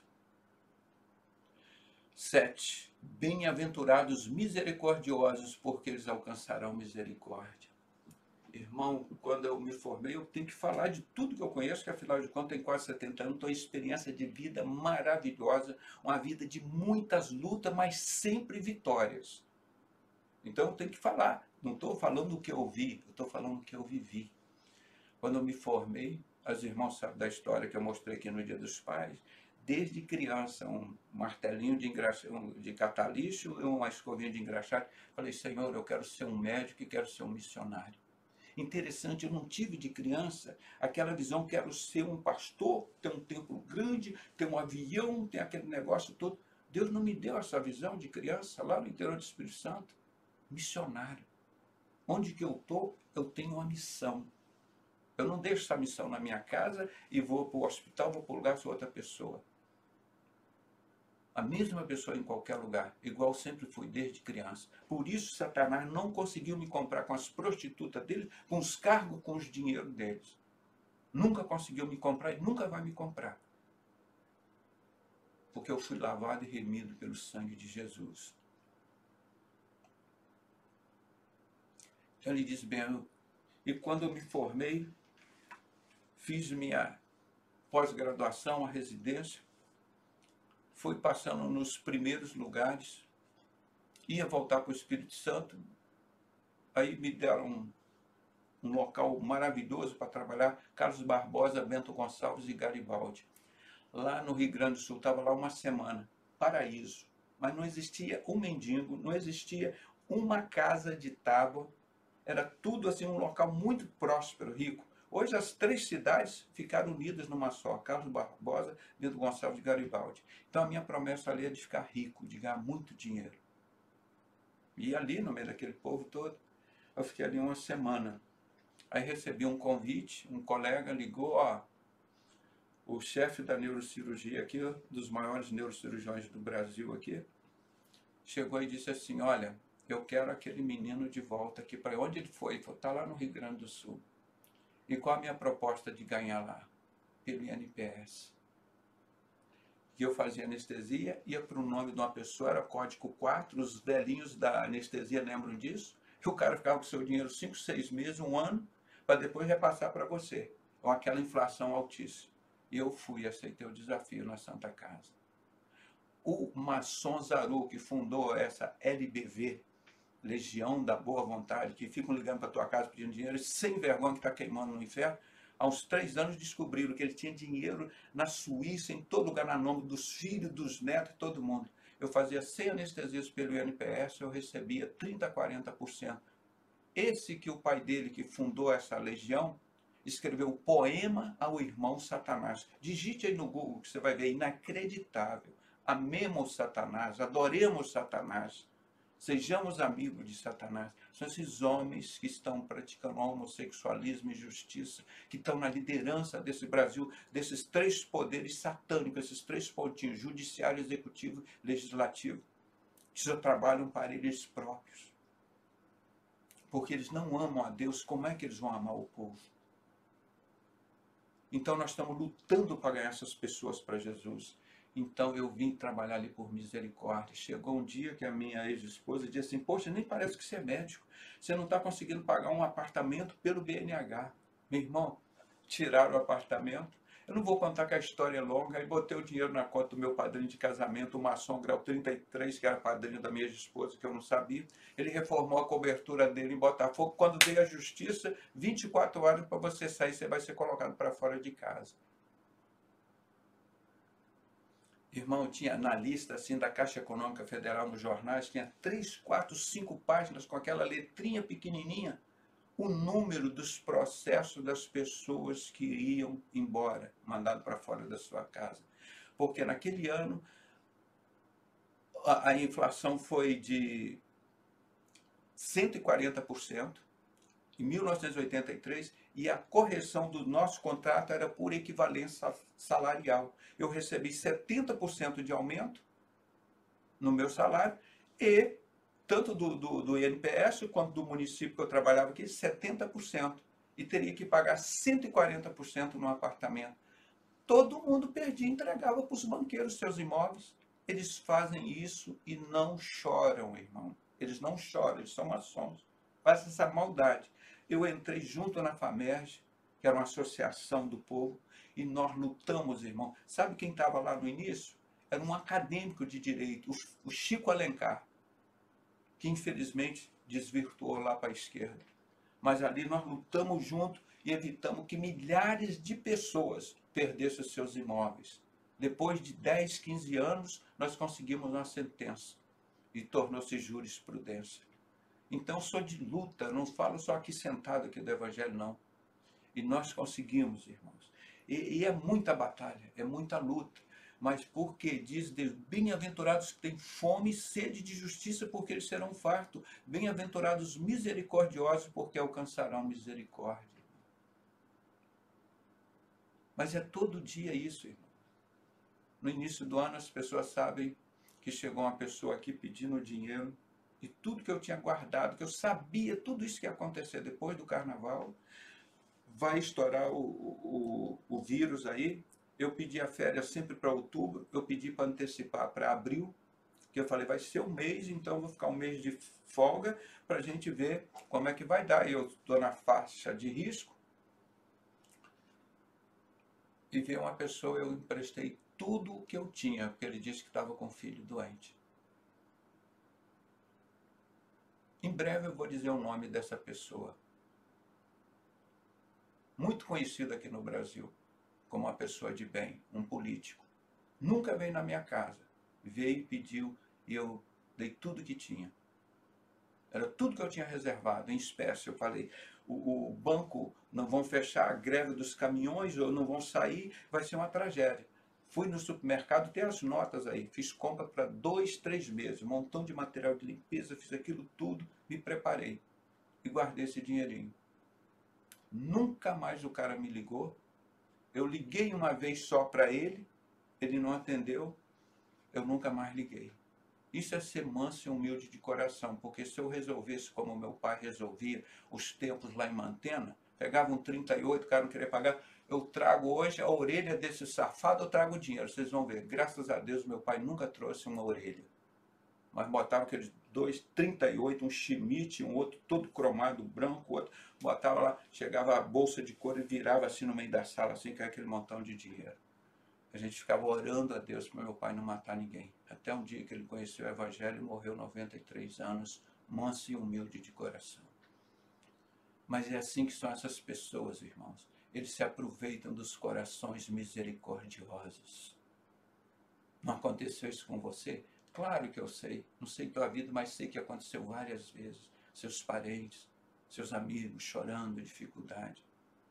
Sete. Bem-aventurados misericordiosos, porque eles alcançarão misericórdia. Irmão, quando eu me formei, eu tenho que falar de tudo que eu conheço, que afinal de contas tem quase setenta anos, tenho uma experiência de vida maravilhosa, uma vida de muitas lutas, mas sempre vitórias. Então eu tenho que falar, não estou falando o que eu vi, eu estou falando o que eu vivi. Quando eu me formei, as irmãs sabem da história que eu mostrei aqui no Dia dos Pais, desde criança, um martelinho de, engraxa, de catalixo e uma escovinha de engraxate, falei, Senhor, eu quero ser um médico e quero ser um missionário. Interessante, eu não tive de criança aquela visão, quero ser um pastor, ter um templo grande, ter um avião, ter aquele negócio todo. Deus não me deu essa visão de criança lá no interior do Espírito Santo. Missionário. Onde que eu estou, eu tenho uma missão. Eu não deixo essa missão na minha casa e vou para o hospital, vou para o lugar, sou outra pessoa. A mesma pessoa em qualquer lugar, igual sempre fui desde criança. Por isso Satanás não conseguiu me comprar com as prostitutas dele, com os cargos, com os dinheiros deles. Nunca conseguiu me comprar e nunca vai me comprar. Porque eu fui lavado e remido pelo sangue de Jesus. Então ele diz bem, e quando eu me formei, fiz minha pós-graduação, a residência, fui passando nos primeiros lugares, ia voltar para o Espírito Santo, aí me deram um, um local maravilhoso para trabalhar, Carlos Barbosa, Bento Gonçalves e Garibaldi. Lá no Rio Grande do Sul, estava lá uma semana, paraíso, mas não existia um mendigo, não existia uma casa de tábua, era tudo assim, um local muito próspero, rico. Hoje as três cidades ficaram unidas numa só, Carlos Barbosa, Bento Gonçalves e Garibaldi. Então a minha promessa ali é de ficar rico, de ganhar muito dinheiro. E ali, no meio daquele povo todo, eu fiquei ali uma semana. Aí recebi um convite, um colega ligou, ó, o chefe da neurocirurgia aqui, dos maiores neurocirurgiões do Brasil aqui, chegou e disse assim, olha, eu quero aquele menino de volta aqui. Para onde ele foi? Ele falou, está lá no Rio Grande do Sul. E qual a minha proposta de ganhar lá? Pelo I N P S. Que eu fazia anestesia, ia para o nome de uma pessoa, era código quatro, os velhinhos da anestesia lembram disso? Que o cara ficava com seu dinheiro cinco, seis meses, um ano, para depois repassar para você. Com aquela inflação altíssima. E eu fui, aceitei o desafio na Santa Casa. O Masson Zaru, que fundou essa L B V, Legião da Boa Vontade, que ficam ligando para tua casa pedindo dinheiro, e sem vergonha que está queimando no inferno, há uns três anos descobriram que ele tinha dinheiro na Suíça, em todo lugar, na nome dos filhos, dos netos, todo mundo. Eu fazia cem anestesias pelo I N P S, eu recebia trinta, quarenta por cento. Esse que o pai dele, que fundou essa legião, escreveu o poema ao irmão Satanás. Digite aí no Google que você vai ver, inacreditável. Amemos Satanás, adoremos Satanás. Sejamos amigos de Satanás. São esses homens que estão praticando homossexualismo e justiça, que estão na liderança desse Brasil, desses três poderes satânicos, esses três pontinhos, judiciário, executivo, legislativo, que só trabalham para eles próprios. Porque eles não amam a Deus, como é que eles vão amar o povo? Então nós estamos lutando para ganhar essas pessoas para Jesus. Então eu vim trabalhar ali por misericórdia. Chegou um dia que a minha ex-esposa disse assim, poxa, nem parece que você é médico. Você não está conseguindo pagar um apartamento pelo B N H. Meu irmão, tiraram o apartamento. Eu não vou contar que a história é longa. Aí botei o dinheiro na conta do meu padrinho de casamento, o maçom grau trinta e três, que era padrinho da minha ex-esposa, que eu não sabia. Ele reformou a cobertura dele em Botafogo. Quando veio a justiça, vinte e quatro horas para você sair, você vai ser colocado para fora de casa. Irmão, tinha na lista assim da Caixa Econômica Federal nos jornais, tinha três, quatro, cinco páginas com aquela letrinha pequenininha, o número dos processos das pessoas que iriam embora, mandado para fora da sua casa. Porque naquele ano a, a inflação foi de cento e quarenta por cento, em mil novecentos e oitenta e três, e a correção do nosso contrato era por equivalência salarial. Eu recebi setenta por cento de aumento no meu salário e tanto do, do, do I N P S quanto do município que eu trabalhava aqui, setenta por cento. E teria que pagar cento e quarenta por cento no apartamento. Todo mundo perdia e entregava para os banqueiros seus imóveis. Eles fazem isso e não choram, irmão. Eles não choram, eles são maçons. Fazem essa maldade. Eu entrei junto na FAMERJ, que era uma associação do povo, e nós lutamos, irmão. Sabe quem estava lá no início? Era um acadêmico de direito, o Chico Alencar, que infelizmente desvirtuou lá para a esquerda. Mas ali nós lutamos junto e evitamos que milhares de pessoas perdessem os seus imóveis. Depois de dez, quinze anos, nós conseguimos uma sentença e tornou-se jurisprudência. Então, sou de luta, não falo só aqui sentado aqui do Evangelho, não. E nós conseguimos, irmãos. E, e é muita batalha, é muita luta. Mas porque diz Deus, bem-aventurados que têm fome e sede de justiça, porque eles serão fartos. Bem-aventurados misericordiosos, porque alcançarão misericórdia. Mas é todo dia isso, irmão. No início do ano as pessoas sabem que chegou uma pessoa aqui pedindo dinheiro e tudo que eu tinha guardado, que eu sabia tudo isso que ia acontecer depois do carnaval, vai estourar o, o, o vírus aí. Eu pedi a férias sempre para outubro, eu pedi para antecipar para abril, que eu falei, vai ser um mês, então eu vou ficar um mês de folga para a gente ver como é que vai dar. Eu estou na faixa de risco. E veio uma pessoa, eu emprestei tudo o que eu tinha, porque ele disse que estava com um filho doente. Em breve eu vou dizer o nome dessa pessoa. Muito conhecido aqui no Brasil, como uma pessoa de bem, um político. Nunca veio na minha casa. Veio, pediu, e eu dei tudo que tinha. Era tudo que eu tinha reservado, em espécie. Eu falei, o, o banco não vão fechar a greve dos caminhões, ou não vão sair, vai ser uma tragédia. Fui no supermercado, tem as notas aí, fiz compra para dois, três meses, um montão de material de limpeza, fiz aquilo tudo, me preparei e guardei esse dinheirinho. Nunca mais o cara me ligou. Eu liguei uma vez só para ele, ele não atendeu, eu nunca mais liguei. Isso é ser manso e humilde de coração, porque se eu resolvesse como meu pai resolvia os tempos lá em Mantena, pegava um trinta e oito, o cara não queria pagar, eu trago hoje a orelha desse safado, eu trago o dinheiro, vocês vão ver. Graças a Deus meu pai nunca trouxe uma orelha, mas botava aqueles dois trinta e oito, um Schmidt, um outro todo cromado, branco, outro, botava lá, chegava a bolsa de couro e virava assim no meio da sala, assim, com aquele montão de dinheiro. A gente ficava orando a Deus para meu pai não matar ninguém. Até um dia que ele conheceu o Evangelho e morreu noventa e três anos, manso e humilde de coração. Mas é assim que são essas pessoas, irmãos. Eles se aproveitam dos corações misericordiosos. Não aconteceu isso com você? Claro que eu sei. Não sei tua vida, mas sei que aconteceu várias vezes. Seus parentes, seus amigos chorando, dificuldade.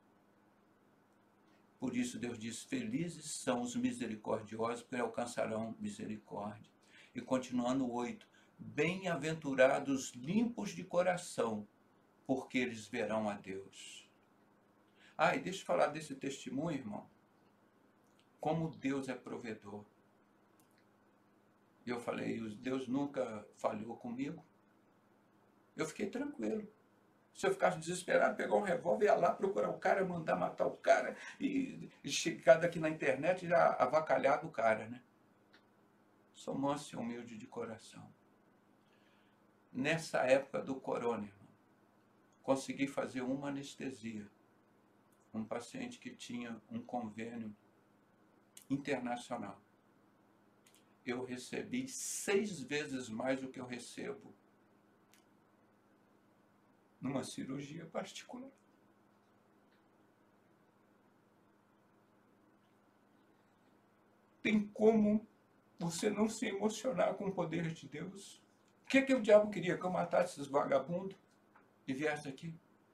Por isso Deus diz, felizes são os misericordiosos, porque alcançarão misericórdia. E continuando o oito, bem-aventurados limpos de coração, porque eles verão a Deus. Ah, e deixa eu falar desse testemunho, irmão. Como Deus é provedor. E eu falei, Deus nunca falhou comigo. Eu fiquei tranquilo. Se eu ficasse desesperado, pegar um revólver, ia lá procurar o cara, mandar matar o cara e, e chegar daqui na internet e já avacalhar do cara, né? Sou manso e humilde de coração. Nessa época do corona, irmão, consegui fazer uma anestesia. Um paciente que tinha um convênio internacional. Eu recebi seis vezes mais do que eu recebo numa cirurgia particular. Tem como você não se emocionar com o poder de Deus? O que, que o diabo queria? Que eu matasse esses vagabundos e viesse aqui?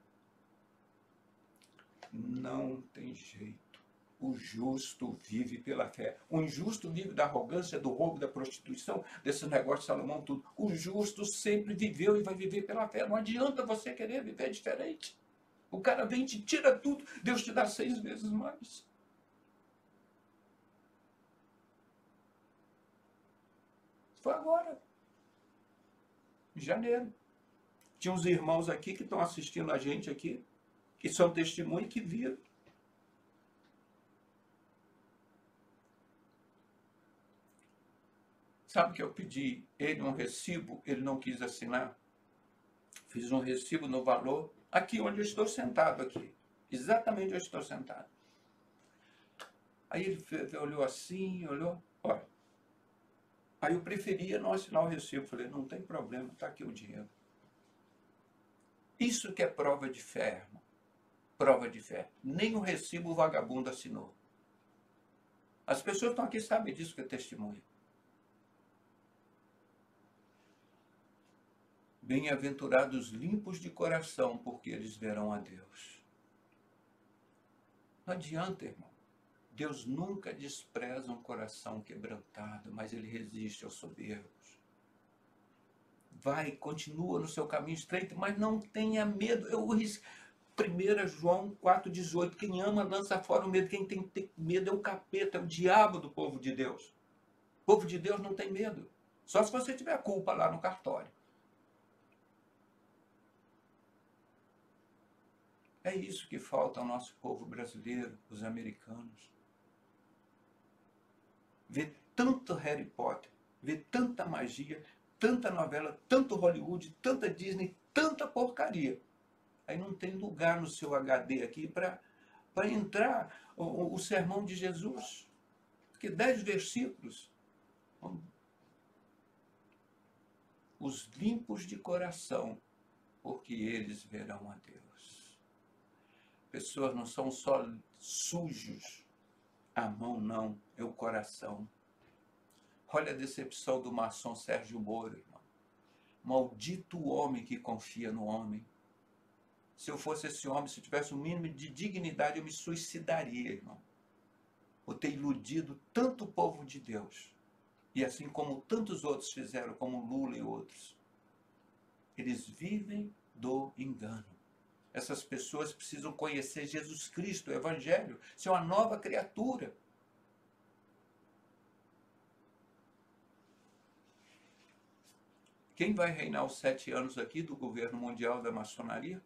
Não tem jeito. O justo vive pela fé. O injusto vive da arrogância, do roubo, da prostituição, desse negócio de Salomão, tudo. O justo sempre viveu e vai viver pela fé. Não adianta você querer viver diferente. O cara vem e te tira tudo, Deus te dá seis vezes mais. Foi agora, em janeiro. Tinha uns irmãos aqui que estão assistindo a gente aqui, que são testemunho que viram. Sabe que eu pedi ele um recibo, ele não quis assinar. Fiz um recibo no valor, aqui onde eu estou sentado aqui. Exatamente onde eu estou sentado. Aí ele olhou assim, olhou, olha. Aí eu preferia não assinar o recibo. Falei, não tem problema, está aqui o dinheiro. Isso que é prova de fé, irmão. Prova de fé. Nem o recibo o vagabundo assinou. As pessoas que estão aqui sabem disso que é testemunho. Bem-aventurados limpos de coração, porque eles verão a Deus. Não adianta, irmão. Deus nunca despreza um coração quebrantado, mas ele resiste aos soberbos. Vai, continua no seu caminho estreito, mas não tenha medo. Eu primeiro João quatro, dezoito, quem ama lança fora o medo, quem tem medo é o capeta, é o diabo do povo de Deus. O povo de Deus não tem medo, só se você tiver culpa lá no cartório. É isso que falta ao nosso povo brasileiro, os americanos. Ver tanto Harry Potter, ver tanta magia, tanta novela, tanto Hollywood, tanta Disney, tanta porcaria. Aí não tem lugar no seu H D aqui para entrar o, o sermão de Jesus. Porque dez versículos. Os limpos de coração, porque eles verão a Deus. Pessoas não são só sujos, a mão não, é o coração. Olha a decepção do maçom Sérgio Moro, irmão. Maldito o homem que confia no homem. Se eu fosse esse homem, se eu tivesse um mínimo de dignidade, eu me suicidaria, irmão. Por ter iludido tanto o povo de Deus. E assim como tantos outros fizeram, como Lula e outros. Eles vivem do engano. Essas pessoas precisam conhecer Jesus Cristo, o Evangelho, ser uma nova criatura. Quem vai reinar os sete anos aqui do governo mundial da maçonaria?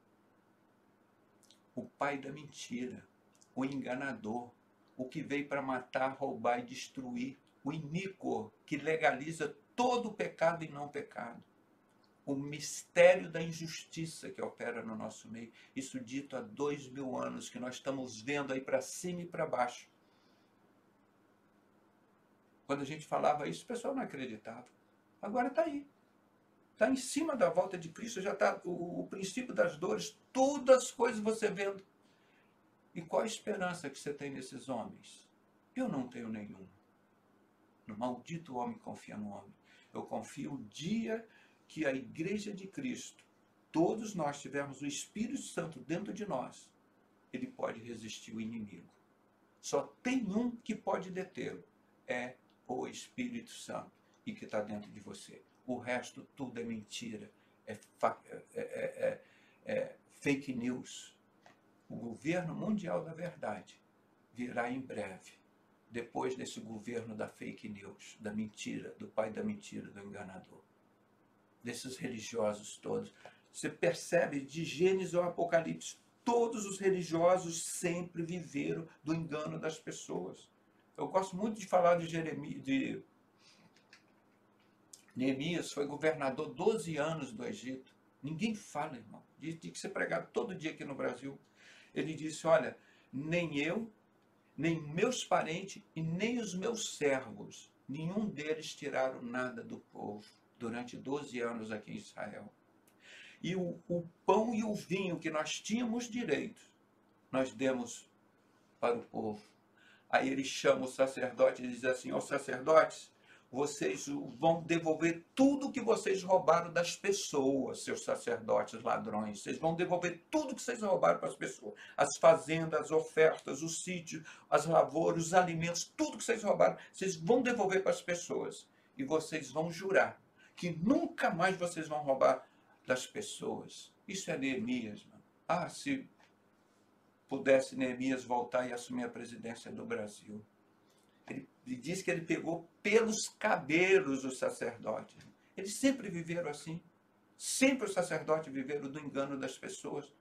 O pai da mentira, o enganador, o que veio para matar, roubar e destruir, o iníquo, que legaliza todo o pecado e não pecado. O mistério da injustiça que opera no nosso meio. Isso dito há dois mil anos, que nós estamos vendo aí para cima e para baixo. Quando a gente falava isso, o pessoal não acreditava. Agora está aí. Está em cima da volta de Cristo, já está o, o princípio das dores, todas as coisas você vendo. E qual a esperança que você tem nesses homens? Eu não tenho nenhuma. No maldito homem confia no homem. Eu confio o dia que a Igreja de Cristo, todos nós tivermos o Espírito Santo dentro de nós, ele pode resistir o inimigo. Só tem um que pode detê-lo, é o Espírito Santo, e que está dentro de você. O resto tudo é mentira, é, é, é, é, é fake news. O governo mundial da verdade virá em breve, depois desse governo da fake news, da mentira, do pai da mentira, do enganador. Desses religiosos todos, Você percebe de Gênesis ao Apocalipse, todos os religiosos sempre viveram do engano das pessoas. Eu gosto muito de falar de Jeremias, de Neemias, foi governador doze anos do Egito. Ninguém fala, irmão. Tinha que ser pregado todo dia aqui no Brasil. Ele disse, olha, nem eu, nem meus parentes e nem os meus servos, nenhum deles tiraram nada do povo durante doze anos aqui em Israel. E o, o pão e o vinho que nós tínhamos direito, nós demos para o povo. Aí ele chama o sacerdote e diz assim, ó oh, sacerdotes, vocês vão devolver tudo que vocês roubaram das pessoas, seus sacerdotes ladrões. Vocês vão devolver tudo que vocês roubaram para as pessoas. As fazendas, as ofertas, os sítios, as lavouras, os alimentos, tudo que vocês roubaram, vocês vão devolver para as pessoas. E vocês vão jurar que nunca mais vocês vão roubar das pessoas. Isso é Neemias, mano. Ah, se pudesse Neemias voltar e assumir a presidência do Brasil. Ele, ele diz que ele pegou pelos cabelos os sacerdotes. Eles sempre viveram assim. Sempre os sacerdotes viveram do engano das pessoas.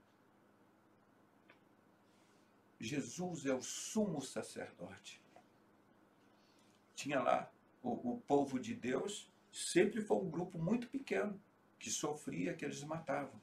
Jesus é o sumo sacerdote. Tinha lá o, o povo de Deus, sempre foi um grupo muito pequeno, que sofria, que eles matavam.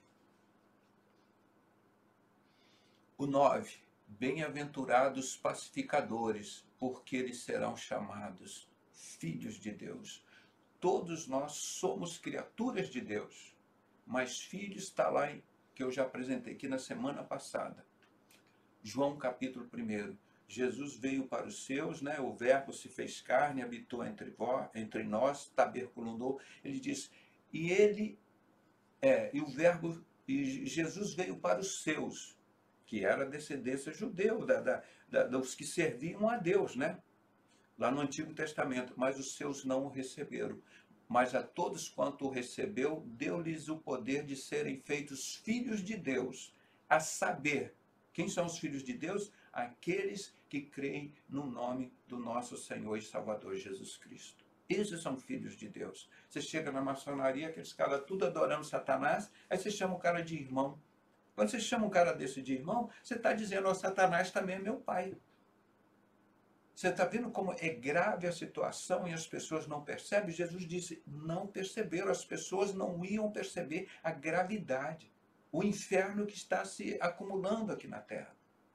O nove. Bem-aventurados pacificadores, porque eles serão chamados filhos de Deus. Todos nós somos criaturas de Deus, mas filhos está lá, que eu já apresentei aqui na semana passada. João capítulo um. Jesus veio para os seus, né? O verbo se fez carne, habitou entre, vós, entre nós, taberculou. Ele diz, e ele, é, e o verbo, e Jesus veio para os seus, que era a descendência judeu, da, da, da, dos que serviam a Deus, né? Lá no Antigo Testamento, mas os seus não o receberam. Mas a todos quanto o recebeu, deu-lhes o poder de serem feitos filhos de Deus, a saber, quem são os filhos de Deus? Aqueles que creem no nome do nosso Senhor e Salvador Jesus Cristo. Esses são filhos de Deus. Você chega na maçonaria, aqueles caras tudo adorando Satanás, aí você chama o cara de irmão. Quando você chama um cara desse de irmão, você está dizendo, ó, oh, Satanás também é meu pai. Você está vendo como é grave a situação e as pessoas não percebem? Jesus disse, não perceberam, as pessoas não iam perceber a gravidade, o inferno que está se acumulando aqui na terra.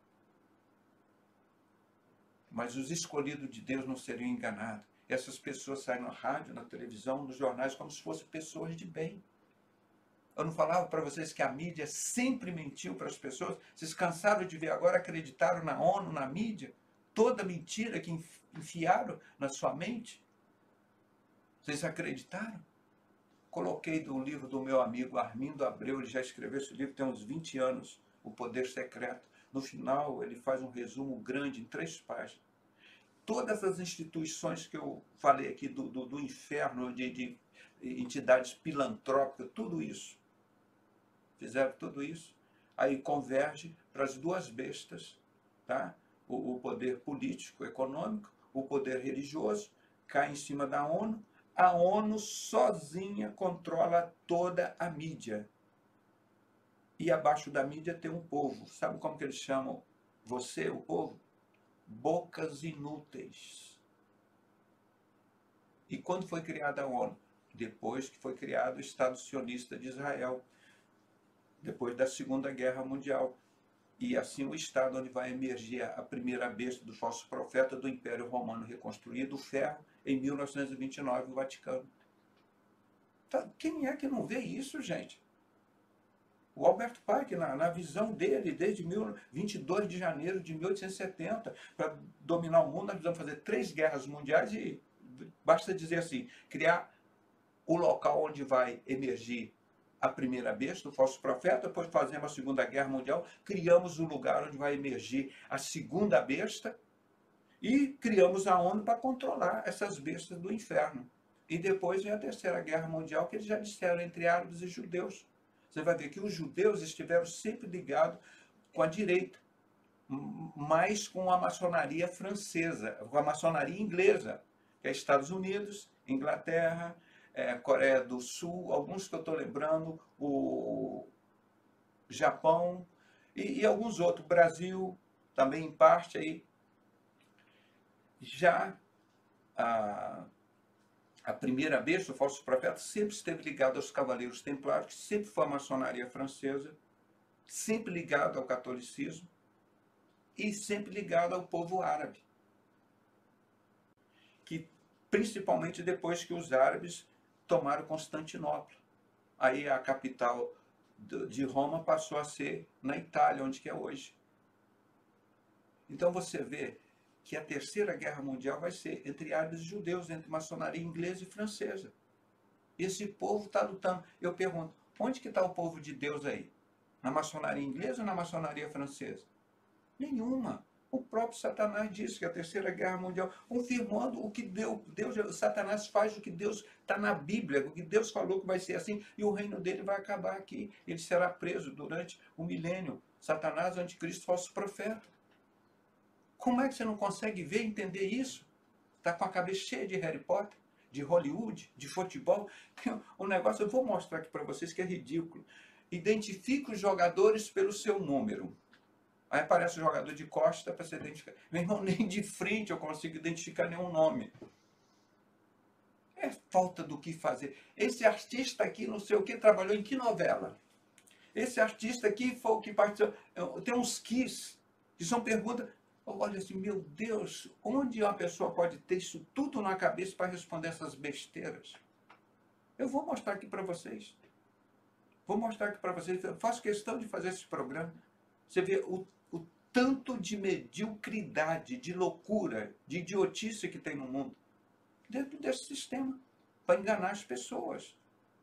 Mas os escolhidos de Deus não seriam enganados. Essas pessoas saem na rádio, na televisão, nos jornais, como se fossem pessoas de bem. Eu não falava para vocês que a mídia sempre mentiu para as pessoas? Vocês cansaram de ver agora, acreditaram na ONU, na mídia? Toda mentira que enfiaram na sua mente? Vocês acreditaram? Coloquei do livro do meu amigo Armindo Abreu, ele já escreveu esse livro tem uns vinte anos, O Poder Secreto. No final, ele faz um resumo grande, em três páginas. Todas as instituições que eu falei aqui, do, do, do inferno, de, de entidades filantrópicas, tudo isso, fizeram tudo isso, aí converge para as duas bestas, tá? O, o poder político, econômico, o poder religioso, cai em cima da ONU. A ONU sozinha controla toda a mídia. E abaixo da mídia tem um povo. Sabe como que eles chamam você, o povo? Bocas inúteis. E quando foi criada a ONU? Depois que foi criado o Estado sionista de Israel. Depois da Segunda Guerra Mundial. E assim o Estado onde vai emergir a primeira besta do falso profeta do Império Romano reconstruído, o ferro, em mil novecentos e vinte e nove, o Vaticano. Tá, quem é que não vê isso, gente? O Albert Pike, na, na visão dele, desde vinte e dois de janeiro de mil oitocentos e setenta, para dominar o mundo, nós precisamos fazer três guerras mundiais e basta dizer assim, criar o local onde vai emergir a primeira besta, o falso profeta, depois fazemos a Segunda Guerra Mundial, criamos o lugar onde vai emergir a segunda besta e criamos a ONU para controlar essas bestas do inferno. E depois vem a Terceira Guerra Mundial, que eles já disseram entre árabes e judeus. Você vai ver que os judeus estiveram sempre ligados com a direita, mais com a maçonaria francesa, com a maçonaria inglesa, que é Estados Unidos, Inglaterra, É, Coreia do Sul, alguns que eu estou lembrando, o, Japão e, e alguns outros, Brasil também em parte aí. Já a, a primeira besta, o falso profeta, sempre esteve ligado aos cavaleiros templários, que sempre foi a maçonaria francesa, sempre ligado ao catolicismo e sempre ligado ao povo árabe, que principalmente depois que os árabes tomaram Constantinopla. Aí a capital de Roma passou a ser na Itália, onde que é hoje. Então você vê que a terceira guerra mundial vai ser entre árabes e judeus, entre maçonaria inglesa e francesa. Esse povo está lutando. Eu pergunto, onde que está o povo de Deus aí? Na maçonaria inglesa ou na maçonaria francesa? Nenhuma. O próprio Satanás disse que a terceira guerra mundial, confirmando o que Deus, Deus Satanás faz, o que Deus está na Bíblia, o que Deus falou que vai ser assim, e o reino dele vai acabar aqui. Ele será preso durante o milênio. Satanás, anticristo, falso profeta. Como é que você não consegue ver e entender isso? Está com a cabeça cheia de Harry Potter, de Hollywood, de futebol. Tem um negócio, eu vou mostrar aqui para vocês que é ridículo. Identifique os jogadores pelo seu número. Aí aparece o jogador de costa para você identificar. Meu irmão, nem de frente eu consigo identificar nenhum nome. É falta do que fazer. Esse artista aqui, não sei o que, trabalhou em que novela? Esse artista aqui foi o que participou. Tem uns quiz, que são perguntas. Olha assim, meu Deus, onde uma pessoa pode ter isso tudo na cabeça para responder essas besteiras? Eu vou mostrar aqui para vocês. Vou mostrar aqui para vocês. Eu faço questão de fazer esse programa. Você vê o, o tanto de mediocridade, de loucura, de idiotice que tem no mundo dentro desse sistema para enganar as pessoas.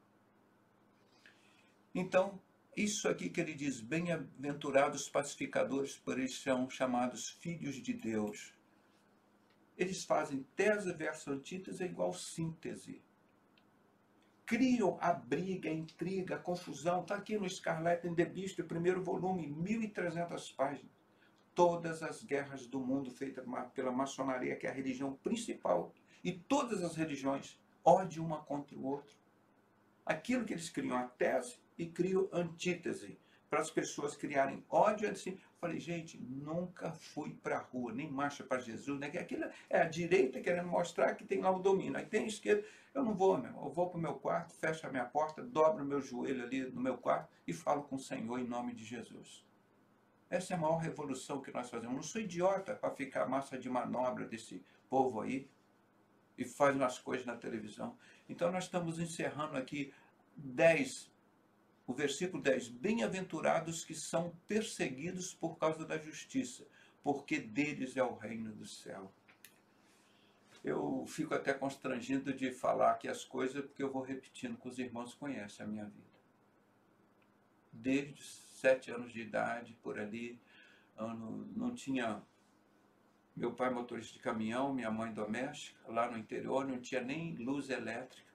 Então, isso aqui que ele diz, bem-aventurados pacificadores, por eles são chamados filhos de Deus. Eles fazem tese versus antítese igual síntese. Criam a briga, a intriga, a confusão. Está aqui no Scarlet and the Beast, o primeiro volume, mil e trezentas páginas. Todas as guerras do mundo feitas pela maçonaria, que é a religião principal, e todas as religiões, ódio uma contra o outro. Aquilo que eles criam a tese e criam antítese, para as pessoas criarem ódio. Assim, eu falei, gente, nunca fui para a rua, nem marcha para Jesus, né? Que aquilo é a direita querendo mostrar que tem lá o domínio, aí tem a esquerda. Eu não vou, meu irmão, eu vou para o meu quarto, fecho a minha porta, dobro o meu joelho ali no meu quarto e falo com o Senhor em nome de Jesus. Essa é a maior revolução que nós fazemos. Eu não sou idiota para ficar massa de manobra desse povo aí e faz umas coisas na televisão. Então nós estamos encerrando aqui dez, o versículo dez. Bem-aventurados que são perseguidos por causa da justiça, porque deles é o reino do céu. Eu fico até constrangido de falar aqui as coisas, porque eu vou repetindo que os irmãos conhecem a minha vida. Desde sete anos de idade, por ali, eu não, não tinha... Meu pai motorista de caminhão, minha mãe doméstica, lá no interior, não tinha nem luz elétrica.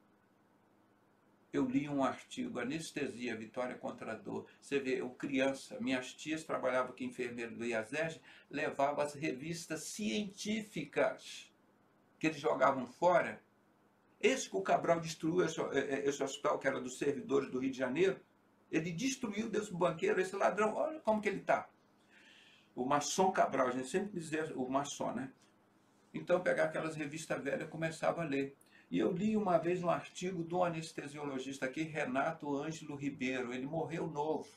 Eu li um artigo, Anestesia, Vitória contra a Dor. Você vê, eu criança, minhas tias trabalhavam aqui enfermeiro do IASEG, levavam as revistas científicas que eles jogavam fora. Esse que o Cabral destruiu, esse, esse hospital que era dos servidores do Rio de Janeiro, ele destruiu desse banqueiro, esse ladrão, olha como que ele está. O maçom Cabral, a gente sempre dizia o maçom, né? Então, pegar aquelas revistas velhas e começava a ler. E eu li uma vez um artigo de um anestesiologista aqui, Renato Ângelo Ribeiro. Ele morreu novo.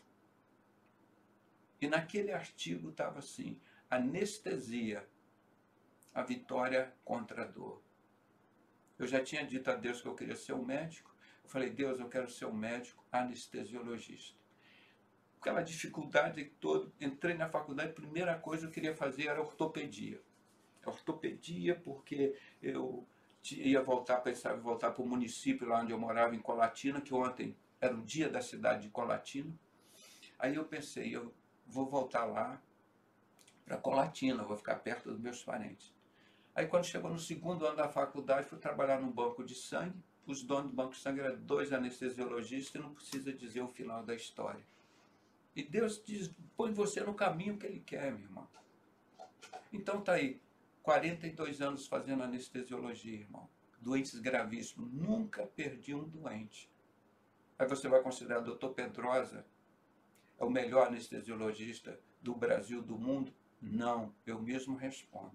E naquele artigo estava assim, anestesia, a vitória contra a dor. Eu já tinha dito a Deus que eu queria ser um médico. Eu falei, Deus, eu quero ser um médico anestesiologista. Aquela dificuldade toda, entrei na faculdade, a primeira coisa que eu queria fazer era ortopedia. Ortopedia porque eu ia voltar, pensava em voltar para o município lá onde eu morava, em Colatina, que ontem era o dia da cidade de Colatina. Aí eu pensei, eu vou voltar lá para Colatina, vou ficar perto dos meus parentes. Aí quando chegou no segundo ano da faculdade, fui trabalhar num banco de sangue. Os donos do banco de sangue eram dois anestesiologistas e não precisa dizer o final da história. E Deus diz, põe você no caminho que Ele quer, meu irmão. Então tá aí, quarenta e dois anos fazendo anestesiologia, irmão. Doentes gravíssimos. Nunca perdi um doente. Aí você vai considerar o doutor Pedrosa, é o melhor anestesiologista do Brasil, do mundo? Não, eu mesmo respondo.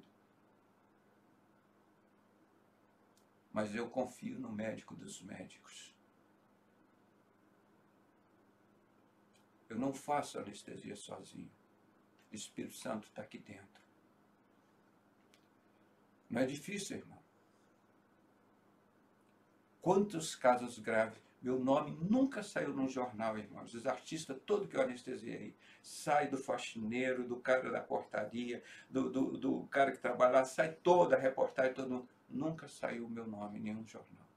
Mas eu confio no médico dos médicos. Eu não faço anestesia sozinho. O Espírito Santo está aqui dentro. Não é difícil, irmão. Quantos casos graves? Meu nome nunca saiu num jornal, irmãos. Os artistas, todo que eu anestesiei, sai do faxineiro, do cara da portaria, do, do, do cara que trabalha lá, sai toda a reportagem, todo mundo. Nunca saiu o meu nome em nenhum jornal.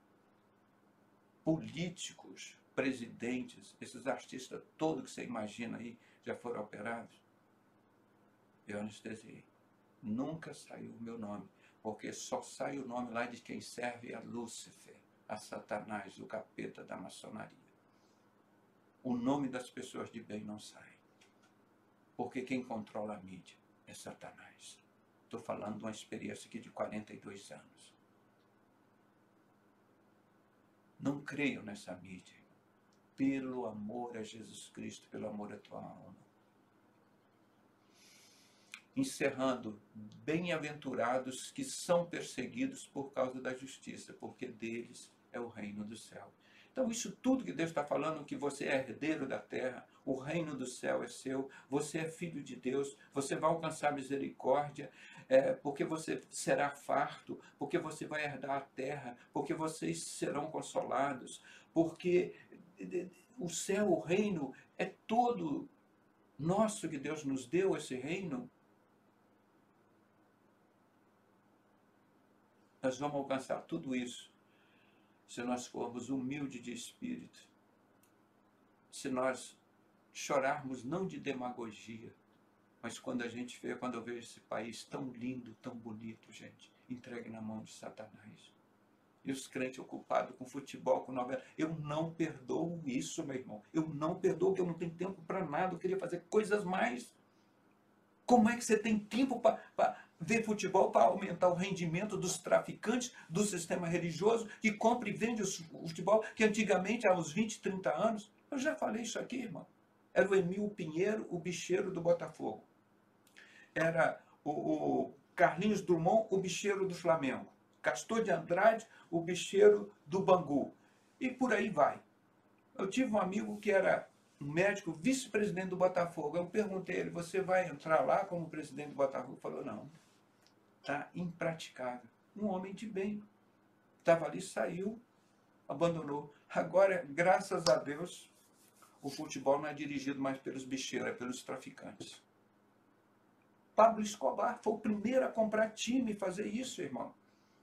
Políticos, presidentes, esses artistas todos que você imagina aí, já foram operados. Eu anestesiei. Nunca saiu o meu nome, porque só sai o nome lá de quem serve a Lúcifer, a Satanás, o capeta da maçonaria. O nome das pessoas de bem não sai, porque quem controla a mídia é Satanás. Estou falando de uma experiência aqui de quarenta e dois anos. Não creio nessa mídia. Pelo amor a Jesus Cristo, pelo amor à tua alma. Encerrando, bem-aventurados que são perseguidos por causa da justiça, porque deles é o reino do céu. Então, isso tudo que Deus está falando, que você é herdeiro da terra, o reino do céu é seu, você é filho de Deus, você vai alcançar misericórdia, é, porque você será farto, porque você vai herdar a terra, porque vocês serão consolados, porque o céu, o reino, é todo nosso, que Deus nos deu esse reino. Nós vamos alcançar tudo isso se nós formos humildes de espírito, se nós chorarmos não de demagogia, mas quando a gente vê, quando eu vejo esse país tão lindo, tão bonito, gente, entregue na mão de Satanás. E os crentes ocupados com futebol, com novela. Eu não perdoo isso, meu irmão. Eu não perdoo, porque eu não tenho tempo para nada. Eu queria fazer coisas mais. Como é que você tem tempo para ver futebol, para aumentar o rendimento dos traficantes do sistema religioso que compra e vende o futebol, que antigamente, há uns vinte, trinta anos, eu já falei isso aqui, irmão. Era o Emil Pinheiro, o bicheiro do Botafogo. Era o, o Carlinhos Drummond, o bicheiro do Flamengo. Castor de Andrade, o bicheiro do Bangu. E por aí vai. Eu tive um amigo que era um médico, vice-presidente do Botafogo. Eu perguntei a ele, você vai entrar lá como presidente do Botafogo? Ele falou, não, está impraticável. Um homem de bem. Estava ali, saiu, abandonou. Agora, graças a Deus, o futebol não é dirigido mais pelos bicheiros, é pelos traficantes. Pablo Escobar foi o primeiro a comprar time e fazer isso, irmão.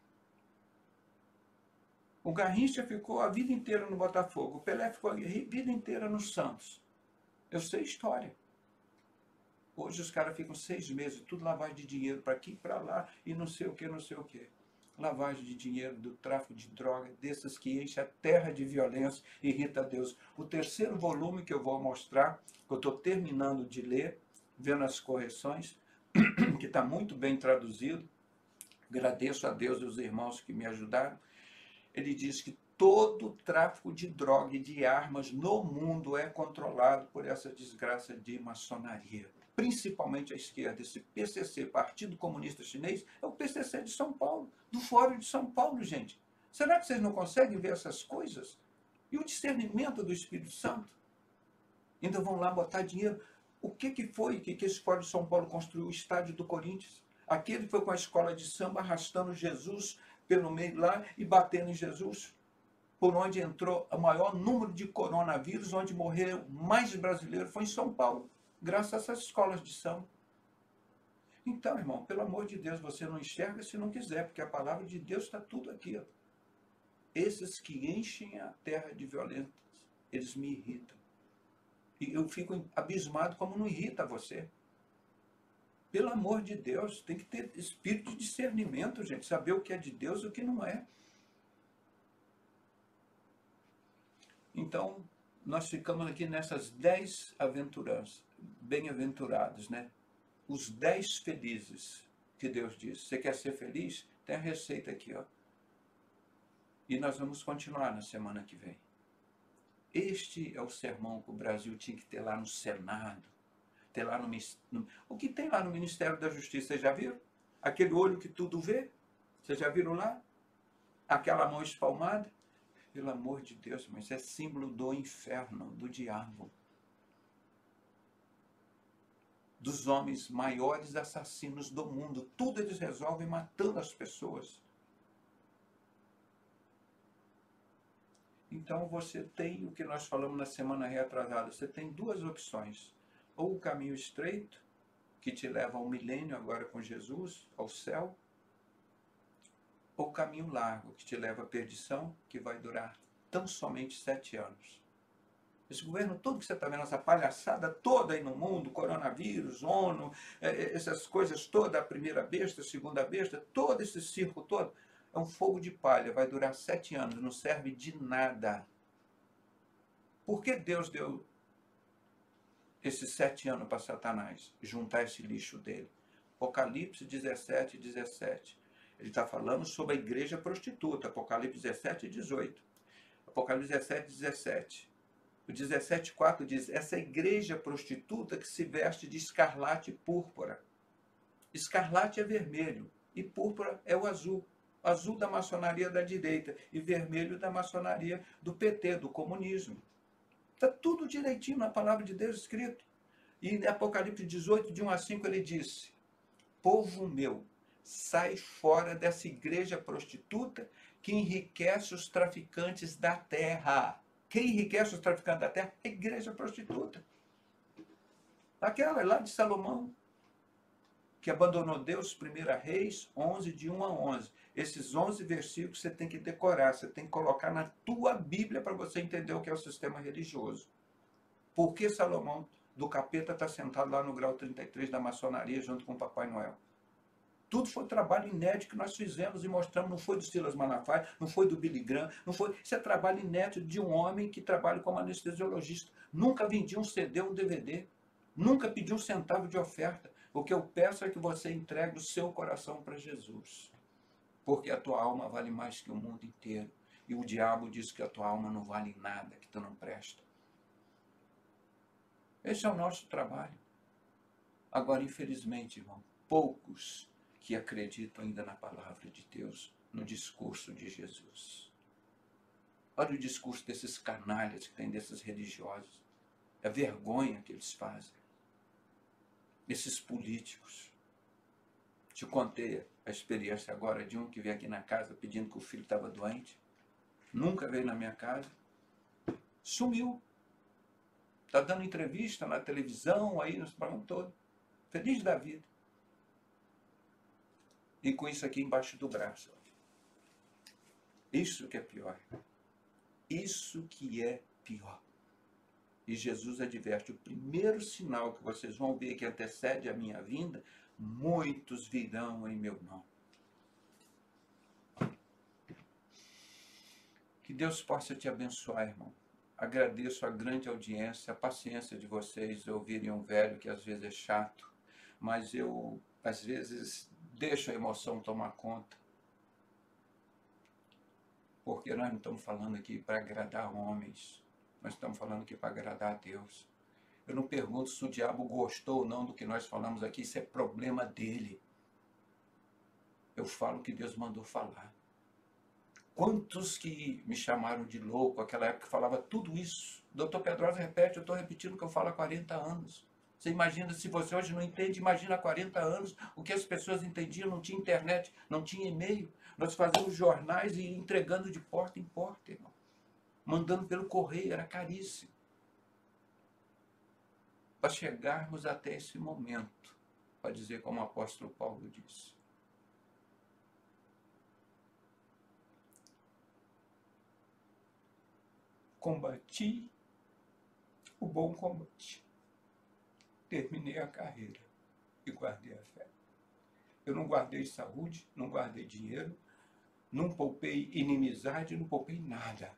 O Garrincha ficou a vida inteira no Botafogo. O Pelé ficou a vida inteira no Santos. Eu sei história. Hoje os caras ficam seis meses, tudo lavagem de dinheiro para aqui e para lá, e não sei o que, não sei o que. Lavagem de dinheiro, do tráfico de droga, desses que enche a terra de violência, irrita a Deus. O terceiro volume que eu vou mostrar, que eu estou terminando de ler, vendo as correções, que está muito bem traduzido. Agradeço a Deus e os irmãos que me ajudaram. Ele diz que todo o tráfico de droga e de armas no mundo é controlado por essa desgraça de maçonaria. Principalmente a esquerda. Esse P C C, Partido Comunista Chinês, é o P C C de São Paulo, do Fórum de São Paulo, gente. Será que vocês não conseguem ver essas coisas? E o discernimento do Espírito Santo? Ainda vão lá botar dinheiro. O que, que foi que, que esse Fórum de São Paulo construiu? O estádio do Corinthians. Aquele foi com a escola de samba arrastando Jesus pelo meio lá e batendo em Jesus, por onde entrou o maior número de coronavírus, onde morreram mais brasileiros, foi em São Paulo, graças a essas escolas de samba. Então, irmão, pelo amor de Deus, você não enxerga se não quiser, porque a palavra de Deus está tudo aqui. Ó. Esses que enchem a terra de violência, eles me irritam. E eu fico abismado como não irrita você. Pelo amor de Deus, tem que ter espírito de discernimento, gente. Saber o que é de Deus e o que não é. Então, nós ficamos aqui nessas dez aventuranças, bem-aventurados, né? Os dez felizes que Deus diz. Você quer ser feliz? Tem a receita aqui, ó. E nós vamos continuar na semana que vem. Este é o sermão que o Brasil tinha que ter lá no Senado, ter lá no, no o que tem lá no Ministério da Justiça, vocês já viram? Aquele olho que tudo vê, vocês já viram lá? Aquela mão espalmada? Pelo amor de Deus, mas é símbolo do inferno, do diabo. Dos homens maiores assassinos do mundo. Tudo eles resolvem matando as pessoas. Então você tem o que nós falamos na semana reatrasada. Você tem duas opções. Ou o caminho estreito, que te leva ao milênio agora com Jesus, ao céu. Ou o caminho largo, que te leva à perdição, que vai durar tão somente sete anos. Esse governo todo que você está vendo, essa palhaçada toda aí no mundo, coronavírus, ONU, essas coisas todas, a primeira besta, a segunda besta, todo esse circo todo, é um fogo de palha, vai durar sete anos, não serve de nada. Por que Deus deu esses sete anos para Satanás juntar esse lixo dele? Apocalipse dezessete, dezessete. Ele está falando sobre a igreja prostituta, Apocalipse dezessete e dezoito. Apocalipse dezessete, dezessete. O dezessete, quatro diz, essa igreja prostituta que se veste de escarlate e púrpura. Escarlate é vermelho e púrpura é o azul. Azul da maçonaria da direita e vermelho da maçonaria do P T, do comunismo. Está tudo direitinho na palavra de Deus escrito. E em Apocalipse dezoito, de um a cinco, ele disse, povo meu, sai fora dessa igreja prostituta que enriquece os traficantes da terra. Quem enriquece os traficantes da terra? A igreja prostituta. Aquela lá de Salomão, que abandonou Deus, primeira Reis, onze, de um a onze. Esses onze versículos você tem que decorar, você tem que colocar na tua Bíblia para você entender o que é o sistema religioso. Por que Salomão do capeta está sentado lá no grau trinta e três da maçonaria junto com o Papai Noel? Tudo foi trabalho inédito que nós fizemos e mostramos, não foi do Silas Malafaia, não foi do Billy Graham, não foi. Isso é trabalho inédito de um homem que trabalha como anestesiologista. Nunca vendi um C D, um D V D, nunca pedi um centavo de oferta. O que eu peço é que você entregue o seu coração para Jesus, porque a tua alma vale mais que o mundo inteiro. E o diabo diz que a tua alma não vale nada, que tu não presta. Esse é o nosso trabalho. Agora, infelizmente, irmão, poucos que acreditam ainda na palavra de Deus, no discurso de Jesus. Olha o discurso desses canalhas que tem, desses religiosos. É vergonha que eles fazem. Esses políticos. Te contei a experiência agora de um que veio aqui na casa pedindo que o filho estava doente. Nunca veio na minha casa. Sumiu. Está dando entrevista na televisão, aí nos programas todos. Feliz da vida. E com isso aqui embaixo do braço. Isso que é pior. Isso que é pior. E Jesus adverte, o primeiro sinal que vocês vão ver que antecede a minha vinda, muitos virão em meu nome. Que Deus possa te abençoar, irmão. Agradeço a grande audiência, a paciência de vocês ouvirem um velho que às vezes é chato, mas eu, às vezes, deixo a emoção tomar conta. Porque nós não estamos falando aqui para agradar homens, nós estamos falando aqui para agradar a Deus. Eu não pergunto se o diabo gostou ou não do que nós falamos aqui, isso é problema dele. Eu falo o que Deus mandou falar. Quantos que me chamaram de louco, aquela época que falava tudo isso? doutor Pedrosa repete, eu estou repetindo o que eu falo há quarenta anos. Você imagina, se você hoje não entende, imagina há quarenta anos o que as pessoas entendiam, não tinha internet, não tinha e-mail. Nós fazíamos jornais e entregando de porta em porta, irmão. Mandando pelo correio, era caríssimo. Para chegarmos até esse momento, para dizer como o apóstolo Paulo disse. Combati o bom combate. Terminei a carreira e guardei a fé. Eu não guardei saúde, não guardei dinheiro, não poupei inimizade, não poupei nada.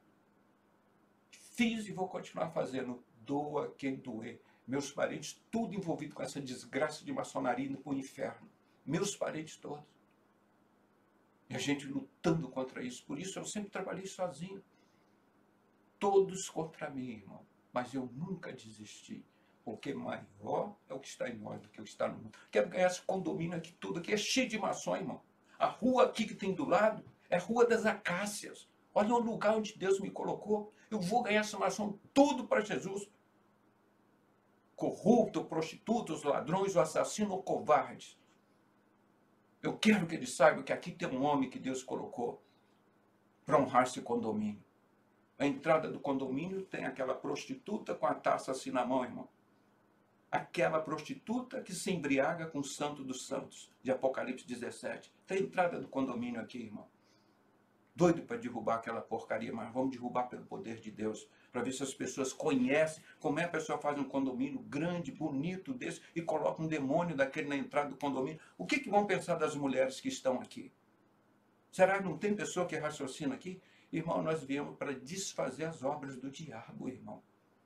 Fiz e vou continuar fazendo. Doa quem doer. Meus parentes, tudo envolvido com essa desgraça de maçonaria indo para o inferno. Meus parentes todos. E a gente lutando contra isso. Por isso eu sempre trabalhei sozinho. todos contra mim, irmão. Mas eu nunca desisti. Porque maior é o que está em nós do que o que está no mundo. Quero ganhar esse condomínio aqui, tudo aqui é cheio de maçom, irmão. A rua aqui que tem do lado é a Rua das Acácias. Olha o lugar onde Deus me colocou. Eu vou ganhar essa maçom tudo para Jesus. Corrupto, prostitutos, ladrões, o assassino ou covardes. Eu quero que eles saibam que aqui tem um homem que Deus colocou para honrar esse condomínio. A entrada do condomínio tem aquela prostituta com a taça assim na mão, irmão. Aquela prostituta que se embriaga com o santo dos santos, de Apocalipse dezessete. Tem a entrada do condomínio aqui, irmão. Doido para derrubar aquela porcaria, mas vamos derrubar pelo poder de Deus, para ver se as pessoas conhecem como é que a pessoa faz um condomínio grande, bonito desse, e coloca um demônio daquele na entrada do condomínio. O que, que vão pensar das mulheres que estão aqui? Será que não tem pessoa que raciocina aqui? Irmão, nós viemos para desfazer as obras do diabo, irmão.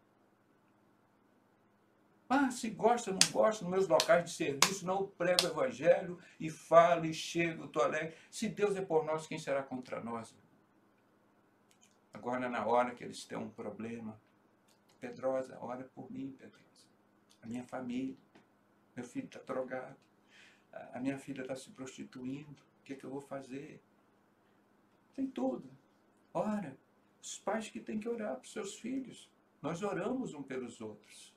Ah, se gosta, não gosta, nos meus locais de serviço, não eu prego o evangelho e falo e chego, estou alegre. Se Deus é por nós, quem será contra nós? Agora, na hora que eles têm um problema, Pedrosa, ora por mim, Pedrosa. A minha família, meu filho está drogado, a minha filha está se prostituindo, o que, é que eu vou fazer? Tem tudo. Ora, os pais que têm que orar para os seus filhos. Nós oramos um pelos outros.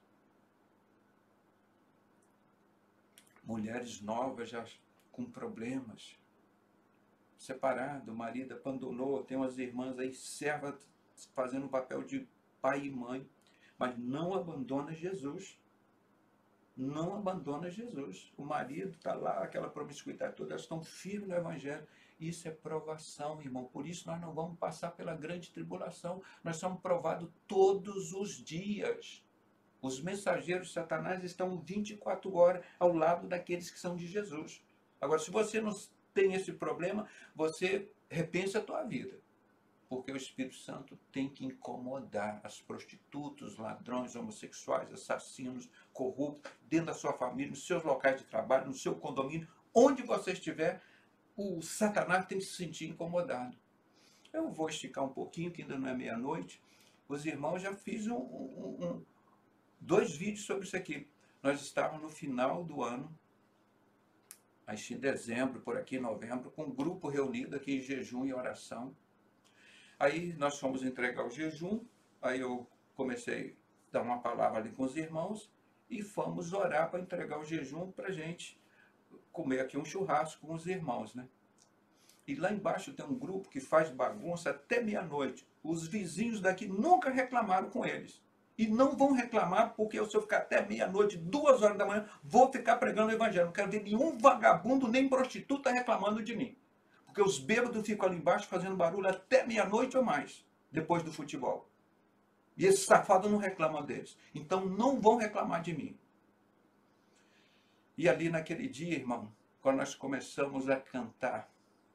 Mulheres novas já com problemas, separado, o marido abandonou, tem umas irmãs aí, servas, fazendo o papel de pai e mãe, mas não abandona Jesus. Não abandona Jesus. O marido está lá, aquela promiscuidade toda, elas estão firmes no evangelho. Isso é provação, irmão. Por isso nós não vamos passar pela grande tribulação. Nós somos provados todos os dias. Os mensageiros de Satanás estão vinte e quatro horas ao lado daqueles que são de Jesus. Agora, se você não tem esse problema, você repensa a tua vida. Porque o Espírito Santo tem que incomodar as prostitutas, ladrões, homossexuais, assassinos, corruptos, dentro da sua família, nos seus locais de trabalho, no seu condomínio, onde você estiver, o Satanás tem que se sentir incomodado. Eu vou esticar um pouquinho, que ainda não é meia-noite. Os irmãos já fiz um... um, um dois vídeos sobre isso aqui. Nós estávamos no final do ano, acho que em dezembro, por aqui, novembro, com um grupo reunido aqui em jejum e oração. Aí nós fomos entregar o jejum, aí eu comecei a dar uma palavra ali com os irmãos e fomos orar para entregar o jejum para a gente comer aqui um churrasco com os irmãos, né? E lá embaixo tem um grupo que faz bagunça até meia-noite. Os vizinhos daqui nunca reclamaram com eles. E não vão reclamar, porque se eu ficar até meia-noite, duas horas da manhã, vou ficar pregando o evangelho. Não quero ver nenhum vagabundo, nem prostituta reclamando de mim. Porque os bêbados ficam ali embaixo fazendo barulho até meia-noite ou mais, depois do futebol. E esse safado não reclama deles. Então não vão reclamar de mim. E ali naquele dia, irmão, quando nós começamos a cantar,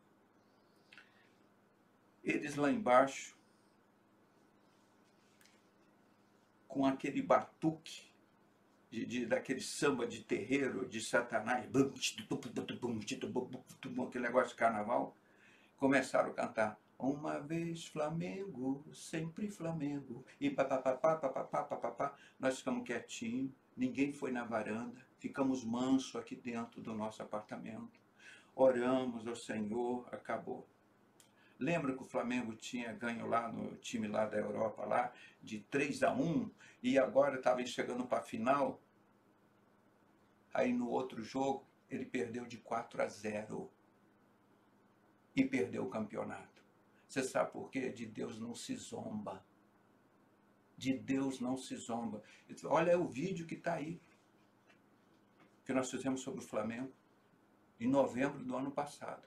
eles lá embaixo, com aquele batuque, de, de, daquele samba de terreiro, de Satanás, aquele negócio de carnaval, começaram a cantar, uma vez Flamengo, sempre Flamengo, e papapá, papapá, papapá. Nós ficamos quietinhos, ninguém foi na varanda, ficamos manso aqui dentro do nosso apartamento, oramos ao Senhor, acabou. Lembra que o Flamengo tinha ganho lá no time lá da Europa, lá, de três a um, e agora estava chegando para a final? Aí no outro jogo, ele perdeu de quatro a zero. E perdeu o campeonato. Você sabe por quê? De Deus não se zomba. De Deus não se zomba. Olha o vídeo que está aí, que nós fizemos sobre o Flamengo, em novembro do ano passado.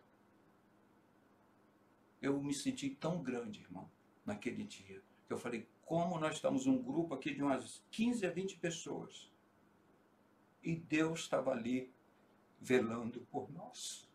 Eu me senti tão grande, irmão, naquele dia, que eu falei, como nós estamos um grupo aqui de umas quinze a vinte pessoas, e Deus estava ali velando por nós.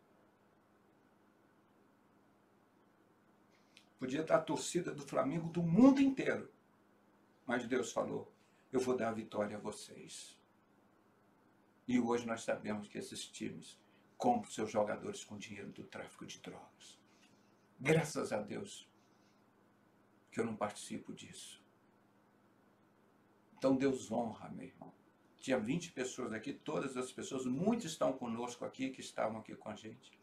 Podia estar a torcida do Flamengo do mundo inteiro, mas Deus falou, eu vou dar a vitória a vocês. E hoje nós sabemos que esses times compram seus jogadores com dinheiro do tráfico de drogas. Graças a Deus. que eu não participo disso. Então Deus honra, meu irmão. Tinha vinte pessoas aqui, todas as pessoas, muitos estão conosco aqui, que estavam aqui com a gente.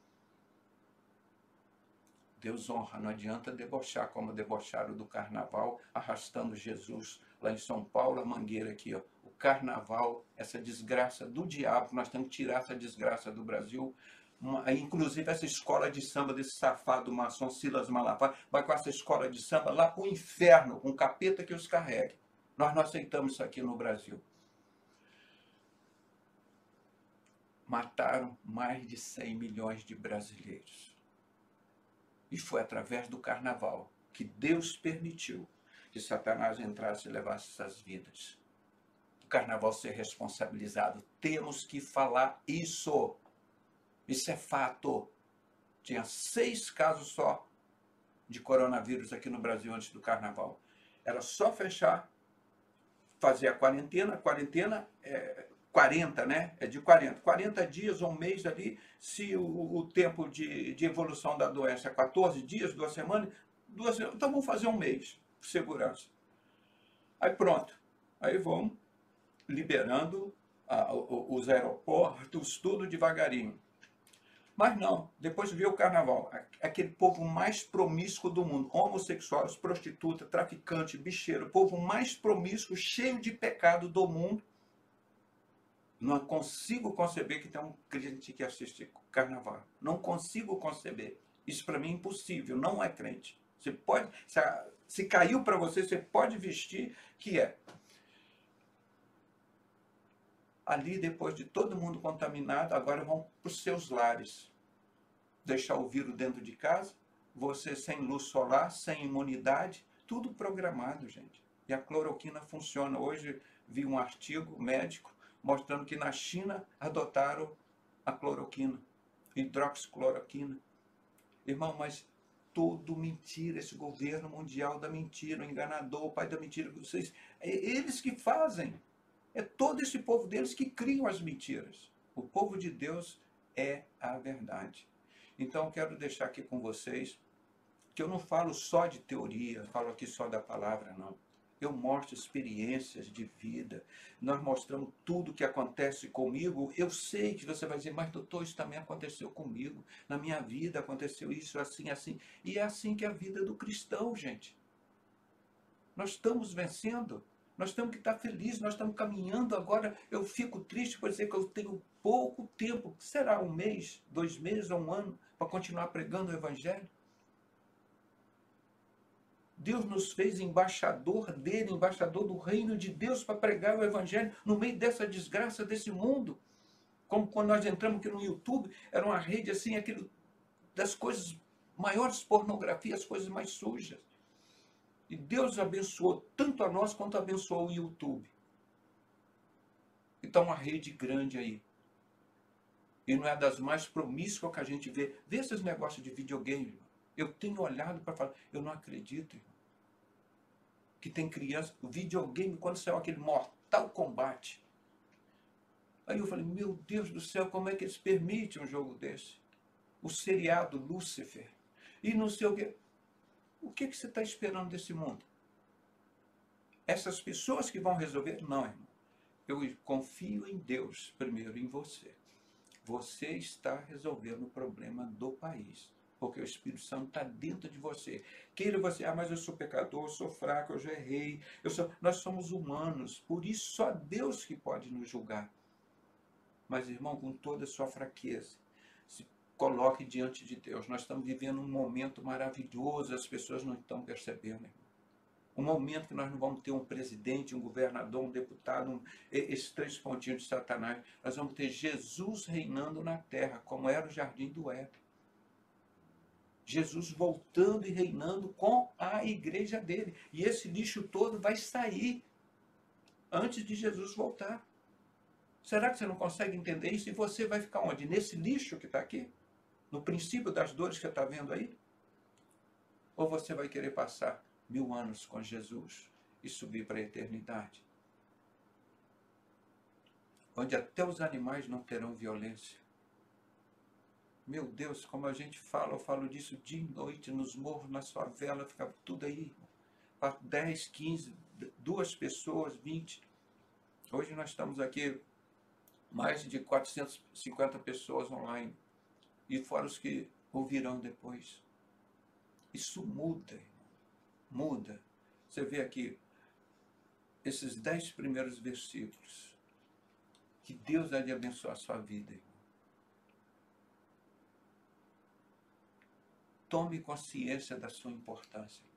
Deus honra, não adianta debochar como debocharam do carnaval, arrastando Jesus lá em São Paulo, a mangueira aqui, ó. O carnaval, essa desgraça do diabo, nós temos que tirar essa desgraça do Brasil. Uma, inclusive essa escola de samba desse safado maçom Silas Malafaia, vai com essa escola de samba lá para o inferno, com o capeta que os carregue. Nós não aceitamos isso aqui no Brasil. Mataram mais de cem milhões de brasileiros. E foi através do carnaval que Deus permitiu que Satanás entrasse e levasse essas vidas. O carnaval ser responsabilizado. Temos que falar isso. Isso é fato. Tinha seis casos só de coronavírus aqui no Brasil antes do carnaval. Era só fechar, fazer a quarentena. A quarentena é quarenta, né? É de quarenta. quarenta dias ou um mês ali, se o, o tempo de, de evolução da doença é quatorze dias, duas semanas, duas semanas, então vamos fazer um mês, por segurança. Aí pronto. Aí vamos liberando a, os aeroportos, tudo devagarinho. Mas não, depois veio o carnaval, aquele povo mais promíscuo do mundo, homossexuais, prostituta, traficante, bicheiro, o povo mais promíscuo, cheio de pecado do mundo. Não consigo conceber que tem um crente que assiste carnaval. Não consigo conceber. Isso para mim é impossível, não é crente. Você pode, se, se caiu para você, você pode vestir, que é. Ali, depois de todo mundo contaminado, agora vão para os seus lares. Deixar o vírus dentro de casa, você sem luz solar, sem imunidade, tudo programado, gente. E a cloroquina funciona. Hoje vi um artigo médico mostrando que na China adotaram a cloroquina, hidroxicloroquina. Irmão, mas tudo mentira, esse governo mundial da mentira, o enganador, o pai da mentira, vocês, é eles que fazem. É todo esse povo deles que criam as mentiras. O povo de Deus é a verdade. Então, eu quero deixar aqui com vocês que eu não falo só de teoria, falo aqui só da palavra, não. Eu mostro experiências de vida. Nós mostramos tudo que acontece comigo. Eu sei que você vai dizer, mas doutor, isso também aconteceu comigo. Na minha vida aconteceu isso, assim, assim. E é assim que é a vida do cristão, gente. Nós estamos vencendo. Nós temos que estar felizes, nós estamos caminhando agora. Eu fico triste por dizer que eu tenho pouco tempo. Será um mês, dois meses ou um ano para continuar pregando o Evangelho? Deus nos fez embaixador dele, embaixador do reino de Deus para pregar o Evangelho no meio dessa desgraça desse mundo. Como quando nós entramos aqui no YouTube, era uma rede assim, aquilo das coisas maiores, pornografia, as coisas mais sujas. E Deus abençoou tanto a nós quanto abençoou o YouTube. Então, uma rede grande aí. E não é das mais promíscuas que a gente vê. Vê esses negócios de videogame, irmão. Eu tenho olhado para falar, eu não acredito, irmão, que tem criança, o videogame, quando saiu aquele Mortal Kombat. Aí eu falei, meu Deus do céu, como é que eles permitem um jogo desse? O seriado Lúcifer. E não sei o quê. O que, que você está esperando desse mundo? Essas pessoas que vão resolver? Não, irmão. Eu confio em Deus, primeiro em você. Você está resolvendo o problema do país. Porque o Espírito Santo está dentro de você. Queira você, ah, mas eu sou pecador, eu sou fraco, eu já errei. Eu sou... Nós somos humanos, por isso só Deus que pode nos julgar. Mas, irmão, com toda a sua fraqueza, se coloque diante de Deus. Nós estamos vivendo um momento maravilhoso, as pessoas não estão percebendo, irmão. Um momento que nós não vamos ter um presidente, um governador, um deputado, um, esses três pontinhos de Satanás. Nós vamos ter Jesus reinando na terra, como era o jardim do Éden. Jesus voltando e reinando com a igreja dele. E esse lixo todo vai sair antes de Jesus voltar. Será que você não consegue entender isso? E você vai ficar onde? Nesse lixo que está aqui? No princípio das dores que você está vendo aí? Ou você vai querer passar mil anos com Jesus e subir para a eternidade? Onde até os animais não terão violência. Meu Deus, como a gente fala, eu falo disso dia e noite, nos morros, nas favelas, ficava tudo aí. dez, quinze, duas pessoas, vinte. Hoje nós estamos aqui mais de quatrocentas e cinquenta pessoas online, e fora os que ouvirão depois. Isso muda, irmão. Muda. Você vê aqui, esses dez primeiros versículos. Que Deus há de abençoar a sua vida, irmão. Tome consciência da sua importância.